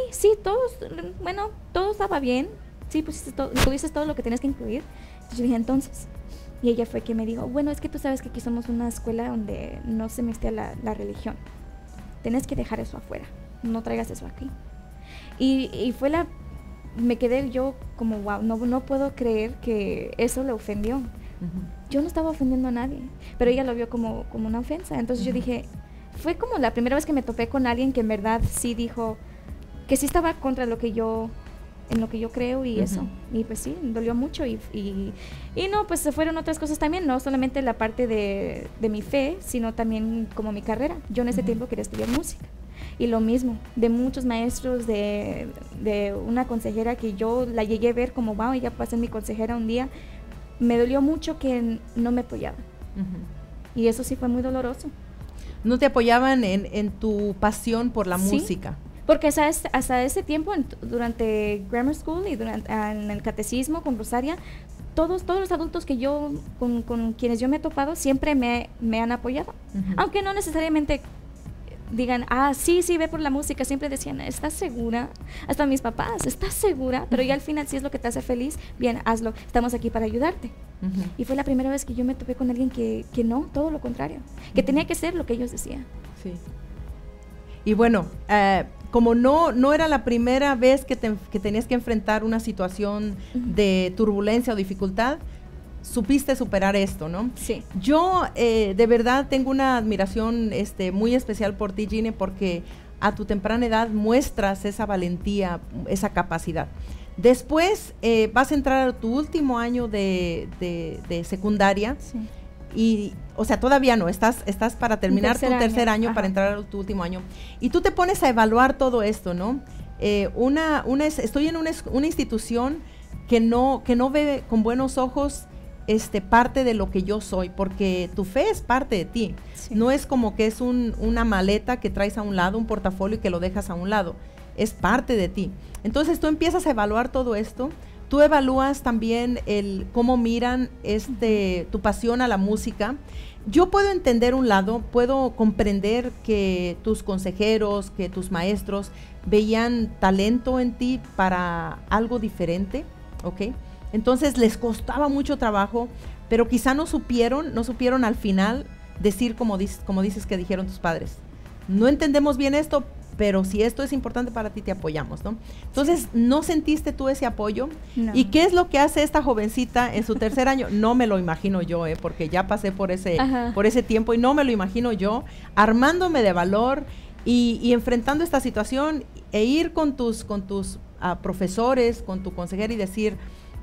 todo estaba bien, sí, pues incluiste todo lo que tienes que incluir. Entonces yo dije, entonces, y ella fue que me dijo, bueno, es que tú sabes que aquí somos una escuela donde no se mezcla la religión, tienes que dejar eso afuera, no traigas eso aquí. Y fue me quedé yo como, wow, no puedo creer que eso le ofendió. Uh-huh. Yo no estaba ofendiendo a nadie, pero ella lo vio como una ofensa. Entonces yo dije, fue como la primera vez que me topé con alguien que en verdad sí dijo que sí estaba contra en lo que yo creo y eso. Y pues sí, dolió mucho y no, pues se fueron otras cosas también, no solamente la parte de mi fe, sino también como mi carrera. Yo en ese tiempo quería estudiar música. Y lo mismo, de muchos maestros, de una consejera que yo la llegué a ver como, wow, ella pasó en mi consejera un día, me dolió mucho que no me apoyaba. Y eso sí fue muy doloroso. ¿No te apoyaban en tu pasión por la música? Porque hasta ese tiempo, durante Grammar School y en el catecismo con Rosaria, todos los adultos que yo, con quienes yo me he topado, siempre me han apoyado. Aunque no necesariamente digan, sí, ve por la música, siempre decían, ¿estás segura? Hasta mis papás, ¿estás segura? Pero ya al final, si es lo que te hace feliz, bien, hazlo, estamos aquí para ayudarte. Y fue la primera vez que yo me topé con alguien que no, todo lo contrario, que tenía que ser lo que ellos decían. Sí. Y bueno, como no era la primera vez que tenías que enfrentar una situación de turbulencia o dificultad, supiste superar esto, ¿no? Sí. Yo de verdad tengo una admiración muy especial por ti, Ginny, porque a tu temprana edad muestras esa valentía, esa capacidad. Después vas a entrar a tu último año de secundaria. Sí. Y, o sea, todavía no, estás para terminar tu tercer año para entrar a tu último año. Y tú te pones a evaluar todo esto, ¿no? Estoy en una institución que no ve con buenos ojos parte de lo que yo soy, porque tu fe es parte de ti. Sí. No es como que es una maleta que traes a un lado, un portafolio y que lo dejas a un lado. Es parte de ti. Entonces tú empiezas a evaluar todo esto. Tú evalúas también cómo miran tu pasión a la música. Yo puedo entender un lado, puedo comprender que tus consejeros, que tus maestros veían talento en ti para algo diferente, ¿ok? Entonces les costaba mucho trabajo, pero quizá no supieron al final decir como dices que dijeron tus padres. No entendemos bien esto, pero si esto es importante para ti, te apoyamos, ¿no? Entonces, ¿no sentiste tú ese apoyo? No. ¿Y qué es lo que hace esta jovencita en su tercer año? No me lo imagino yo, porque ya pasé por ese tiempo y no me lo imagino yo, armándome de valor y enfrentando esta situación e ir con tus profesores, con tu consejera y decir,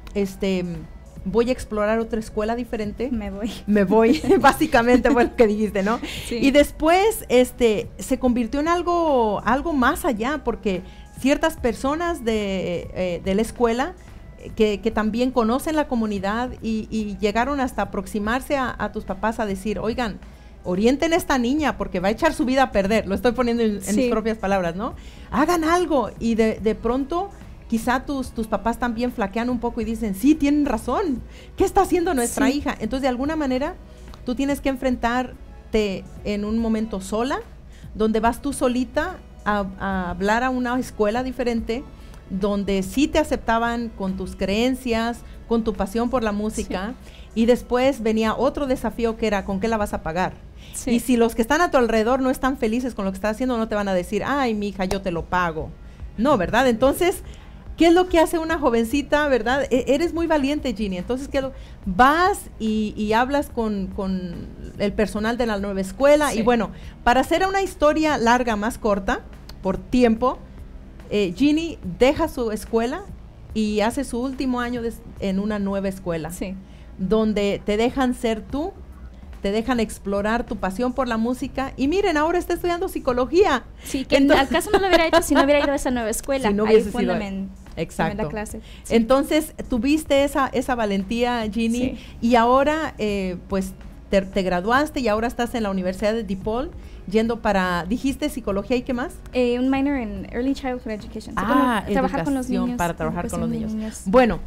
voy a explorar otra escuela diferente. Me voy, básicamente fue lo que dijiste, ¿no? Sí. Y después, se convirtió en algo más allá, porque ciertas personas de la escuela que también conocen la comunidad y llegaron hasta aproximarse a tus papás a decir, oigan, orienten a esta niña porque va a echar su vida a perder. Lo estoy poniendo en mis propias palabras, ¿no? Hagan algo. Y de pronto quizá tus papás también flaquean un poco y dicen, sí, tienen razón, ¿qué está haciendo nuestra hija? Entonces, de alguna manera, tú tienes que enfrentarte en un momento sola, donde vas tú solita a hablar a una escuela diferente, donde sí te aceptaban con tus creencias, con tu pasión por la música, y después venía otro desafío que era, ¿con qué la vas a pagar? Sí. Y si los que están a tu alrededor no están felices con lo que estás haciendo, no te van a decir, ay, mi hija, yo te lo pago. No, ¿verdad? Entonces, ¿qué es lo que hace una jovencita, verdad? Eres muy valiente, Ginny. Entonces, vas y hablas con el personal de la nueva escuela. Y bueno, para hacer una historia larga, más corta, por tiempo, Ginny deja su escuela y hace su último año en una nueva escuela. Sí. Donde te dejan ser tú, te dejan explorar tu pasión por la música. Y miren, ahora está estudiando psicología. Sí, que al caso no lo hubiera hecho si no hubiera ido a esa nueva escuela. Si no hubiese sido exacto. La clase. Sí. Entonces, tuviste esa valentía, Ginny, y ahora, pues, te graduaste y ahora estás en la Universidad de DePaul, yendo dijiste psicología y qué más? Un minor en Early Childhood Education. Trabajar con los niños. Para trabajar con los niños. Bueno,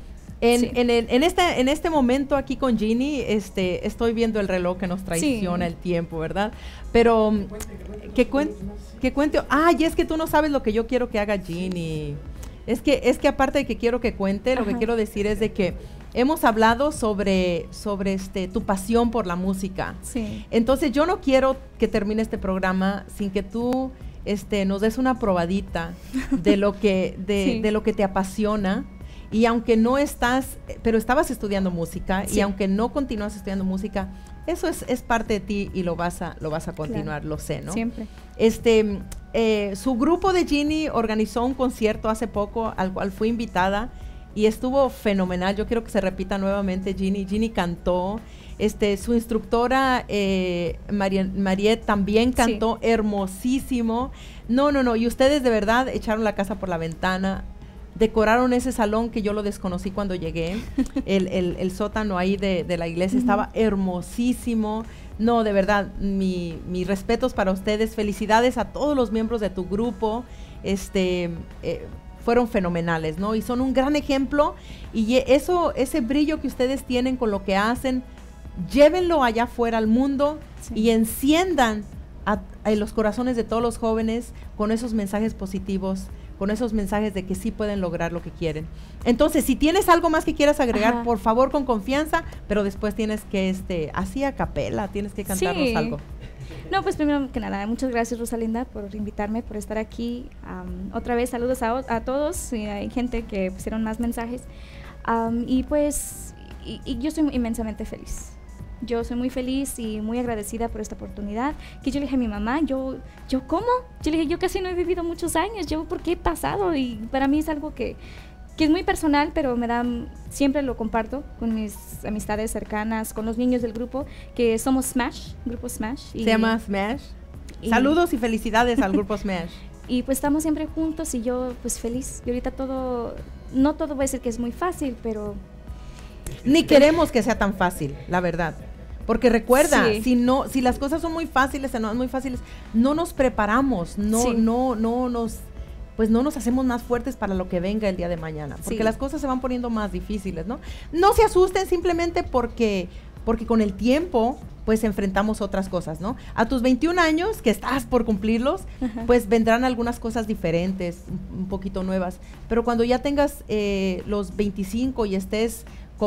en este momento aquí con Ginny, estoy viendo el reloj que nos traiciona el tiempo, ¿verdad? Pero que cuente. Y es que tú no sabes lo que yo quiero que haga Ginny. Es que aparte de que quiero que cuente, lo que quiero decir es de que hemos hablado sobre tu pasión por la música. Sí. Entonces yo no quiero que termine este programa sin que tú nos des una probadita de lo que de lo que te apasiona. Y aunque no pero estabas estudiando música, y aunque no continúas estudiando música, eso es parte de ti y lo vas a continuar, lo sé, ¿no? Siempre. Su grupo de Ginny organizó un concierto hace poco al cual fui invitada y estuvo fenomenal. Yo quiero que se repita nuevamente. Ginny cantó, su instructora Mariette también cantó hermosísimo. No, y ustedes de verdad echaron la casa por la ventana. Decoraron ese salón que yo lo desconocí cuando llegué. El sótano ahí de la iglesia estaba hermosísimo. No, de verdad, mis respetos para ustedes. Felicidades a todos los miembros de tu grupo. Fueron fenomenales, ¿no? Y son un gran ejemplo. Y ese brillo que ustedes tienen con lo que hacen, llévenlo allá afuera al mundo y enciendan a los corazones de todos los jóvenes con esos mensajes positivos, con esos mensajes de que sí pueden lograr lo que quieren. Entonces, si tienes algo más que quieras agregar, por favor, con confianza, pero después tienes que, así a capela, tienes que cantarnos algo. No, pues primero que nada, muchas gracias, Rosalinda, por invitarme, por estar aquí. Otra vez, saludos a todos, y hay gente que pusieron más mensajes. Y pues, yo soy inmensamente feliz. Yo soy muy feliz y muy agradecida por esta oportunidad. Que yo le dije a mi mamá, ¿yo cómo? Yo le dije, yo casi no he vivido muchos años, ¿por qué he pasado? Y para mí es algo que es muy personal, pero siempre lo comparto con mis amistades cercanas, con los niños del grupo, que somos Smash, grupo Smash. Se llama Smash. Saludos y felicidades al grupo Smash. Y pues estamos siempre juntos y yo pues feliz. Y ahorita no todo voy a decir que es muy fácil, pero... Ni queremos que sea tan fácil, la verdad. Porque recuerda, si las cosas son muy fáciles, no nos preparamos, no nos hacemos más fuertes para lo que venga el día de mañana, porque las cosas se van poniendo más difíciles, ¿no? No se asusten simplemente porque con el tiempo pues enfrentamos otras cosas, ¿no? A tus 21 años, que estás por cumplirlos, pues vendrán algunas cosas diferentes, un poquito nuevas, pero cuando ya tengas los 25 y estés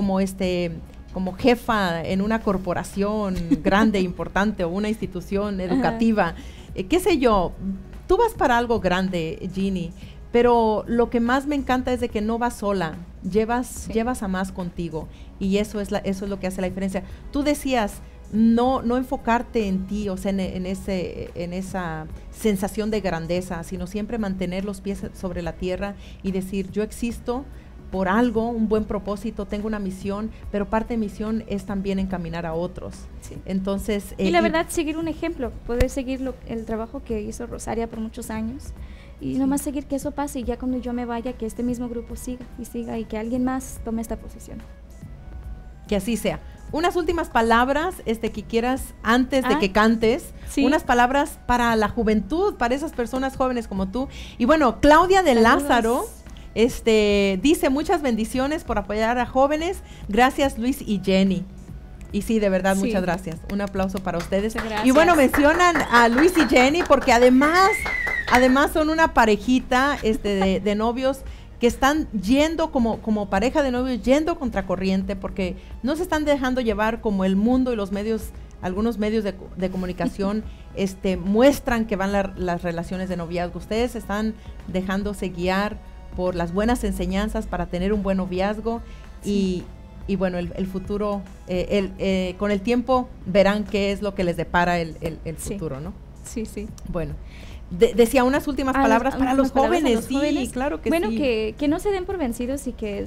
como jefa en una corporación grande, importante, o una institución educativa, qué sé yo, tú vas para algo grande, Ginny, pero lo que más me encanta es de que no vas sola, llevas a más contigo, y eso es lo que hace la diferencia. Tú decías, no enfocarte en ti, o sea, en esa sensación de grandeza, sino siempre mantener los pies sobre la tierra y decir, yo existo por algo, un buen propósito, tengo una misión, pero parte de misión es también encaminar a otros. Sí. Entonces, y la verdad, seguir un ejemplo, poder seguir el trabajo que hizo Rosaria por muchos años, y nomás seguir que eso pase, y ya cuando yo me vaya, que este mismo grupo siga, y que alguien más tome esta posición. Que así sea. Unas últimas palabras que quieras antes de que cantes, sí. Unas palabras para la juventud, para esas personas jóvenes como tú. Y bueno, Claudia de Lázaro dice, muchas bendiciones por apoyar a jóvenes. Gracias, Luis y Jenny. Y sí, de verdad, muchas gracias. Un aplauso para ustedes. Gracias. Y bueno, mencionan a Luis y Jenny porque además son una parejita de novios que están yendo como pareja de novios, yendo contracorriente, porque no se están dejando llevar como el mundo y los medios, algunos medios de comunicación muestran que van las relaciones de noviazgo. Ustedes están dejándose guiar por las buenas enseñanzas para tener un buen noviazgo, y bueno, el futuro, con el tiempo verán qué es lo que les depara el futuro, ¿no? Sí, sí. Bueno. Decía unas últimas palabras para los jóvenes. Sí, claro que bueno, sí. Bueno, que no se den por vencidos y que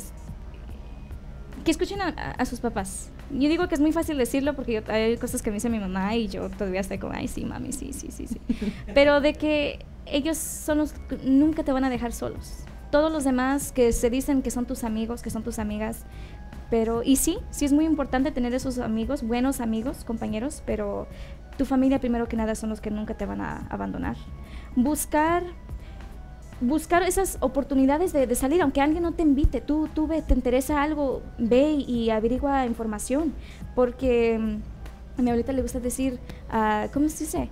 escuchen a sus papás. Yo digo que es muy fácil decirlo porque hay cosas que me dice mi mamá y yo todavía estoy como, ay, sí, mami, sí. Pero de que ellos son los que nunca te van a dejar solos. Todos los demás que se dicen que son tus amigos, que son tus amigas, y sí es muy importante tener esos amigos, buenos amigos, compañeros, pero tu familia primero que nada son los que nunca te van a abandonar. Buscar esas oportunidades de salir, aunque alguien no te invite, tú ve, te interesa algo, ve y averigua información, porque a mi abuelita le gusta decir, ¿cómo se dice?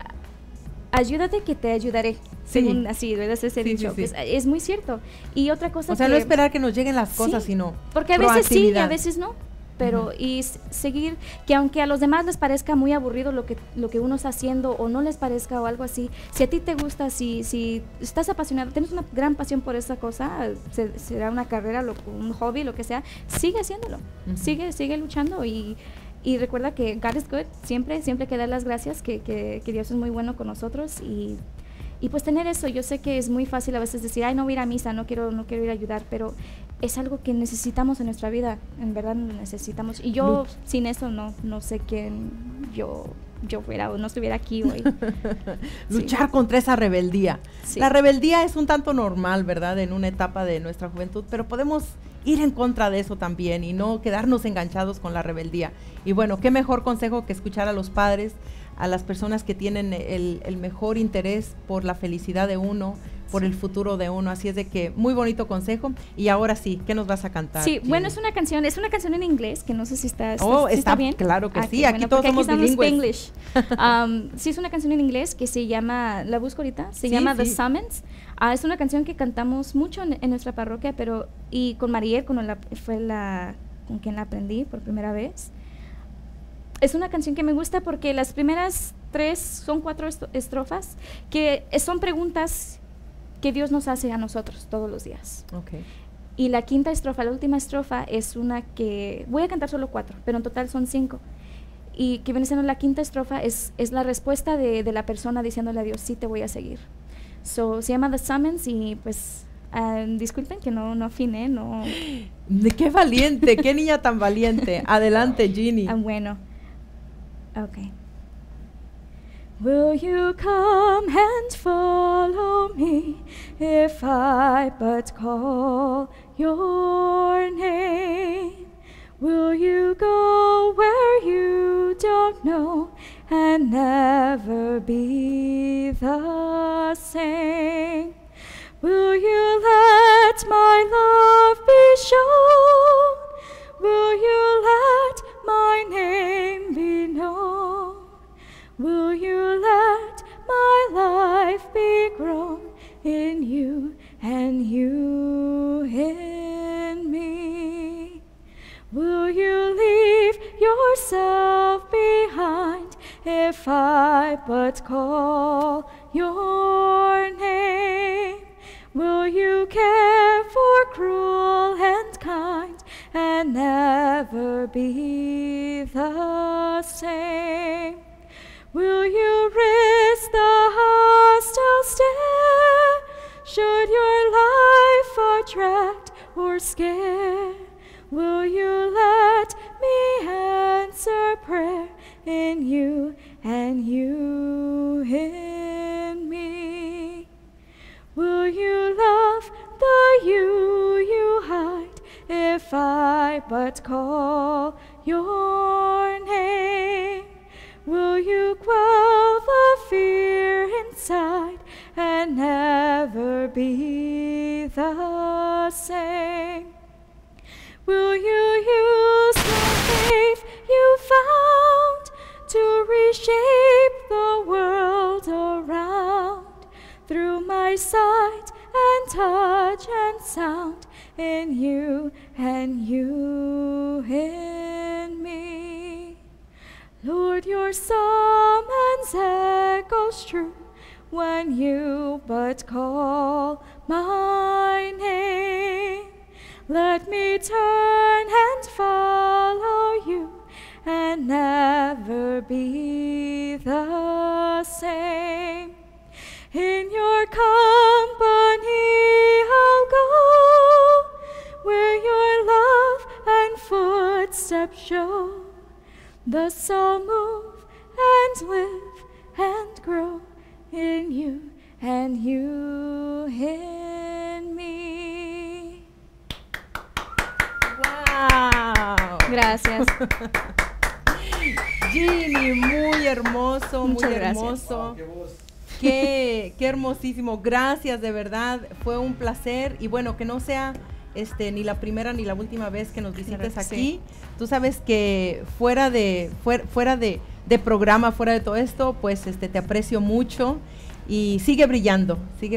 Ayúdate que te ayudaré. Sí. Según así, ¿verdad? Ese dicho. Sí. Es muy cierto. Y otra cosa, o sea, no esperar que nos lleguen las cosas, sino porque a veces sí y a veces no. Pero y seguir, que aunque a los demás les parezca muy aburrido lo que uno está haciendo, o no les parezca o algo así, si a ti te gusta, si estás apasionado, tienes una gran pasión por esa cosa, será una carrera, un hobby, lo que sea, sigue haciéndolo, sigue luchando, y recuerda que God is good, siempre hay que dar las gracias, que Dios es muy bueno con nosotros, y pues tener eso. Yo sé que es muy fácil a veces decir, ay, no voy a ir a misa, no quiero ir a ayudar, pero es algo que necesitamos en nuestra vida, en verdad lo necesitamos. Y yo sin eso no sé quién yo fuera, o no estuviera aquí hoy. Luchar contra esa rebeldía. Sí. La rebeldía es un tanto normal, ¿verdad?, en una etapa de nuestra juventud, pero podemos ir en contra de eso también y no quedarnos enganchados con la rebeldía. Y bueno, qué mejor consejo que escuchar a los padres, a las personas que tienen el mejor interés por la felicidad de uno, por el futuro de uno. Así es de que muy bonito consejo. Y ahora sí, ¿qué nos vas a cantar? Sí, bueno, es una canción en inglés, que no sé si está bien. Claro que sí, aquí todos somos bilingües. Sí, es una canción en inglés que se llama, la busco ahorita, se llama The Summons. Es una canción que cantamos mucho en nuestra parroquia, y con Mariel, con quien la aprendí por primera vez. Es una canción que me gusta porque las primeras 4 estrofas, que son preguntas que Dios nos hace a nosotros todos los días. Okay. Y la quinta estrofa, la última estrofa, es una que voy a cantar solo 4, pero en total son 5. Y que viene siendo la quinta estrofa, es la respuesta de la persona diciéndole a Dios, sí, te voy a seguir. Se llama The Summons, y pues disculpen que no afiné, no. ¡Qué valiente! ¡Qué niña tan valiente! Adelante, Ginny. Bueno. Okay. Will you come and follow me if I but call your name? Will you go where you don't know and never be the same? Will you let my love be shown? Will you let my name be known? Will you let my life be grown in you and you in me? Will you leave yourself behind if I but call call your name? Will you care for cruel and kind and never be the same? Will you risk the hostile stare? Should your life attract or scare? Will you let me answer prayer in you and you in me? Will you love the you hide if I but call your name? Will you quell the fear inside and never be the same? Will you use the faith you found to reshape the world around? Through my sight and touch and sound, in you and you in me. Lord, your summons echoes true when you but call my name. Let me turn and follow you and never be the same. In your company I'll go, where your love and footsteps show. Thus I'll move and live and grow in you and you in me. ¡Wow! Gracias. Ginny, muy hermoso, Muchas muy gracias. hermoso. Qué hermosísimo. Gracias, de verdad. Fue un placer. Y bueno, que no sea ni la primera ni la última vez que nos visites Claro que aquí. sí. Tú sabes que fuera de programa, fuera de todo esto, pues te aprecio mucho y sigue brillando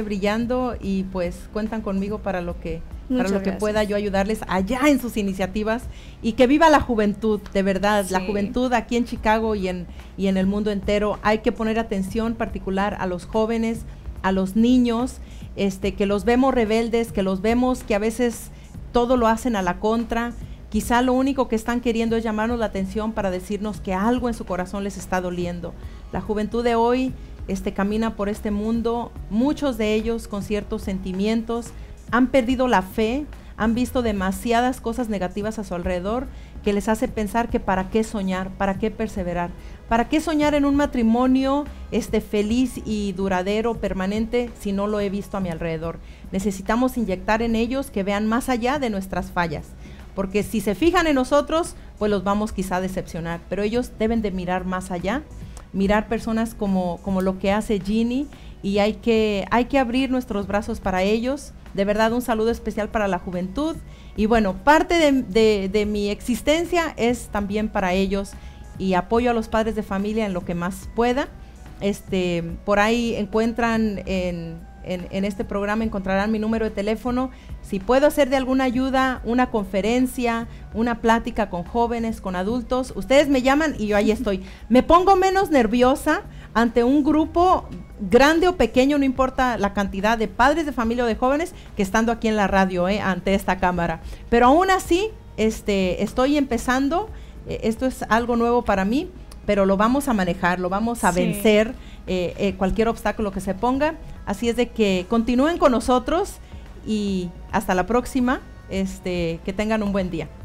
y pues cuentan conmigo para lo que Muchas gracias. pueda yo ayudarles allá en sus iniciativas, y que viva la juventud, de verdad. La Sí. juventud aquí en Chicago y en el mundo entero. Hay que poner atención particular a los jóvenes, a los niños, que los vemos rebeldes, que los vemos que a veces todo lo hacen a la contra. Quizá lo único que están queriendo es llamarnos la atención para decirnos que algo en su corazón les está doliendo. La juventud de hoy camina por este mundo, muchos de ellos con ciertos sentimientos, han perdido la fe, han visto demasiadas cosas negativas a su alrededor que les hace pensar que para qué soñar, para qué perseverar, para qué soñar en un matrimonio feliz y duradero, permanente, si no lo he visto a mi alrededor. Necesitamos inyectar en ellos que vean más allá de nuestras fallas, porque si se fijan en nosotros, pues los vamos quizá a decepcionar, pero ellos deben de mirar más allá, mirar personas como lo que hace Ginny, y hay que abrir nuestros brazos para ellos. De verdad, un saludo especial para la juventud. Y bueno, parte de mi existencia es también para ellos, y apoyo a los padres de familia en lo que más pueda. Por ahí encuentran en este programa, encontrarán mi número de teléfono. Si puedo hacer de alguna ayuda, una conferencia, una plática con jóvenes, con adultos, ustedes me llaman y yo ahí estoy. Me pongo menos nerviosa ante un grupo grande o pequeño, no importa la cantidad de padres de familia o de jóvenes, que estando aquí en la radio, ante esta cámara. Pero aún así, estoy empezando, esto es algo nuevo para mí, pero lo vamos a manejar, lo vamos a vencer, cualquier obstáculo que se ponga. Así es de que continúen con nosotros y hasta la próxima, que tengan un buen día.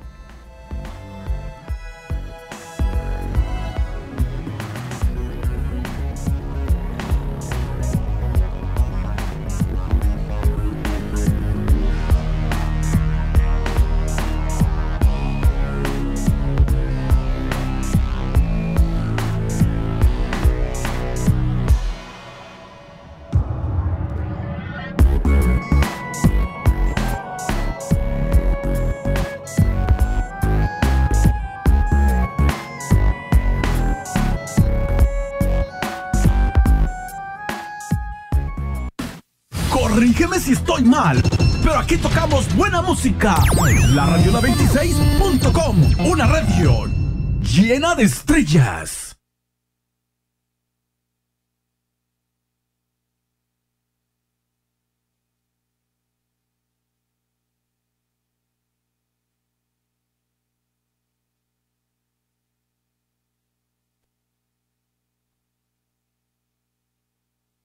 Corrígeme si estoy mal, pero aquí tocamos buena música. La Radiola26.com, una radio llena de estrellas.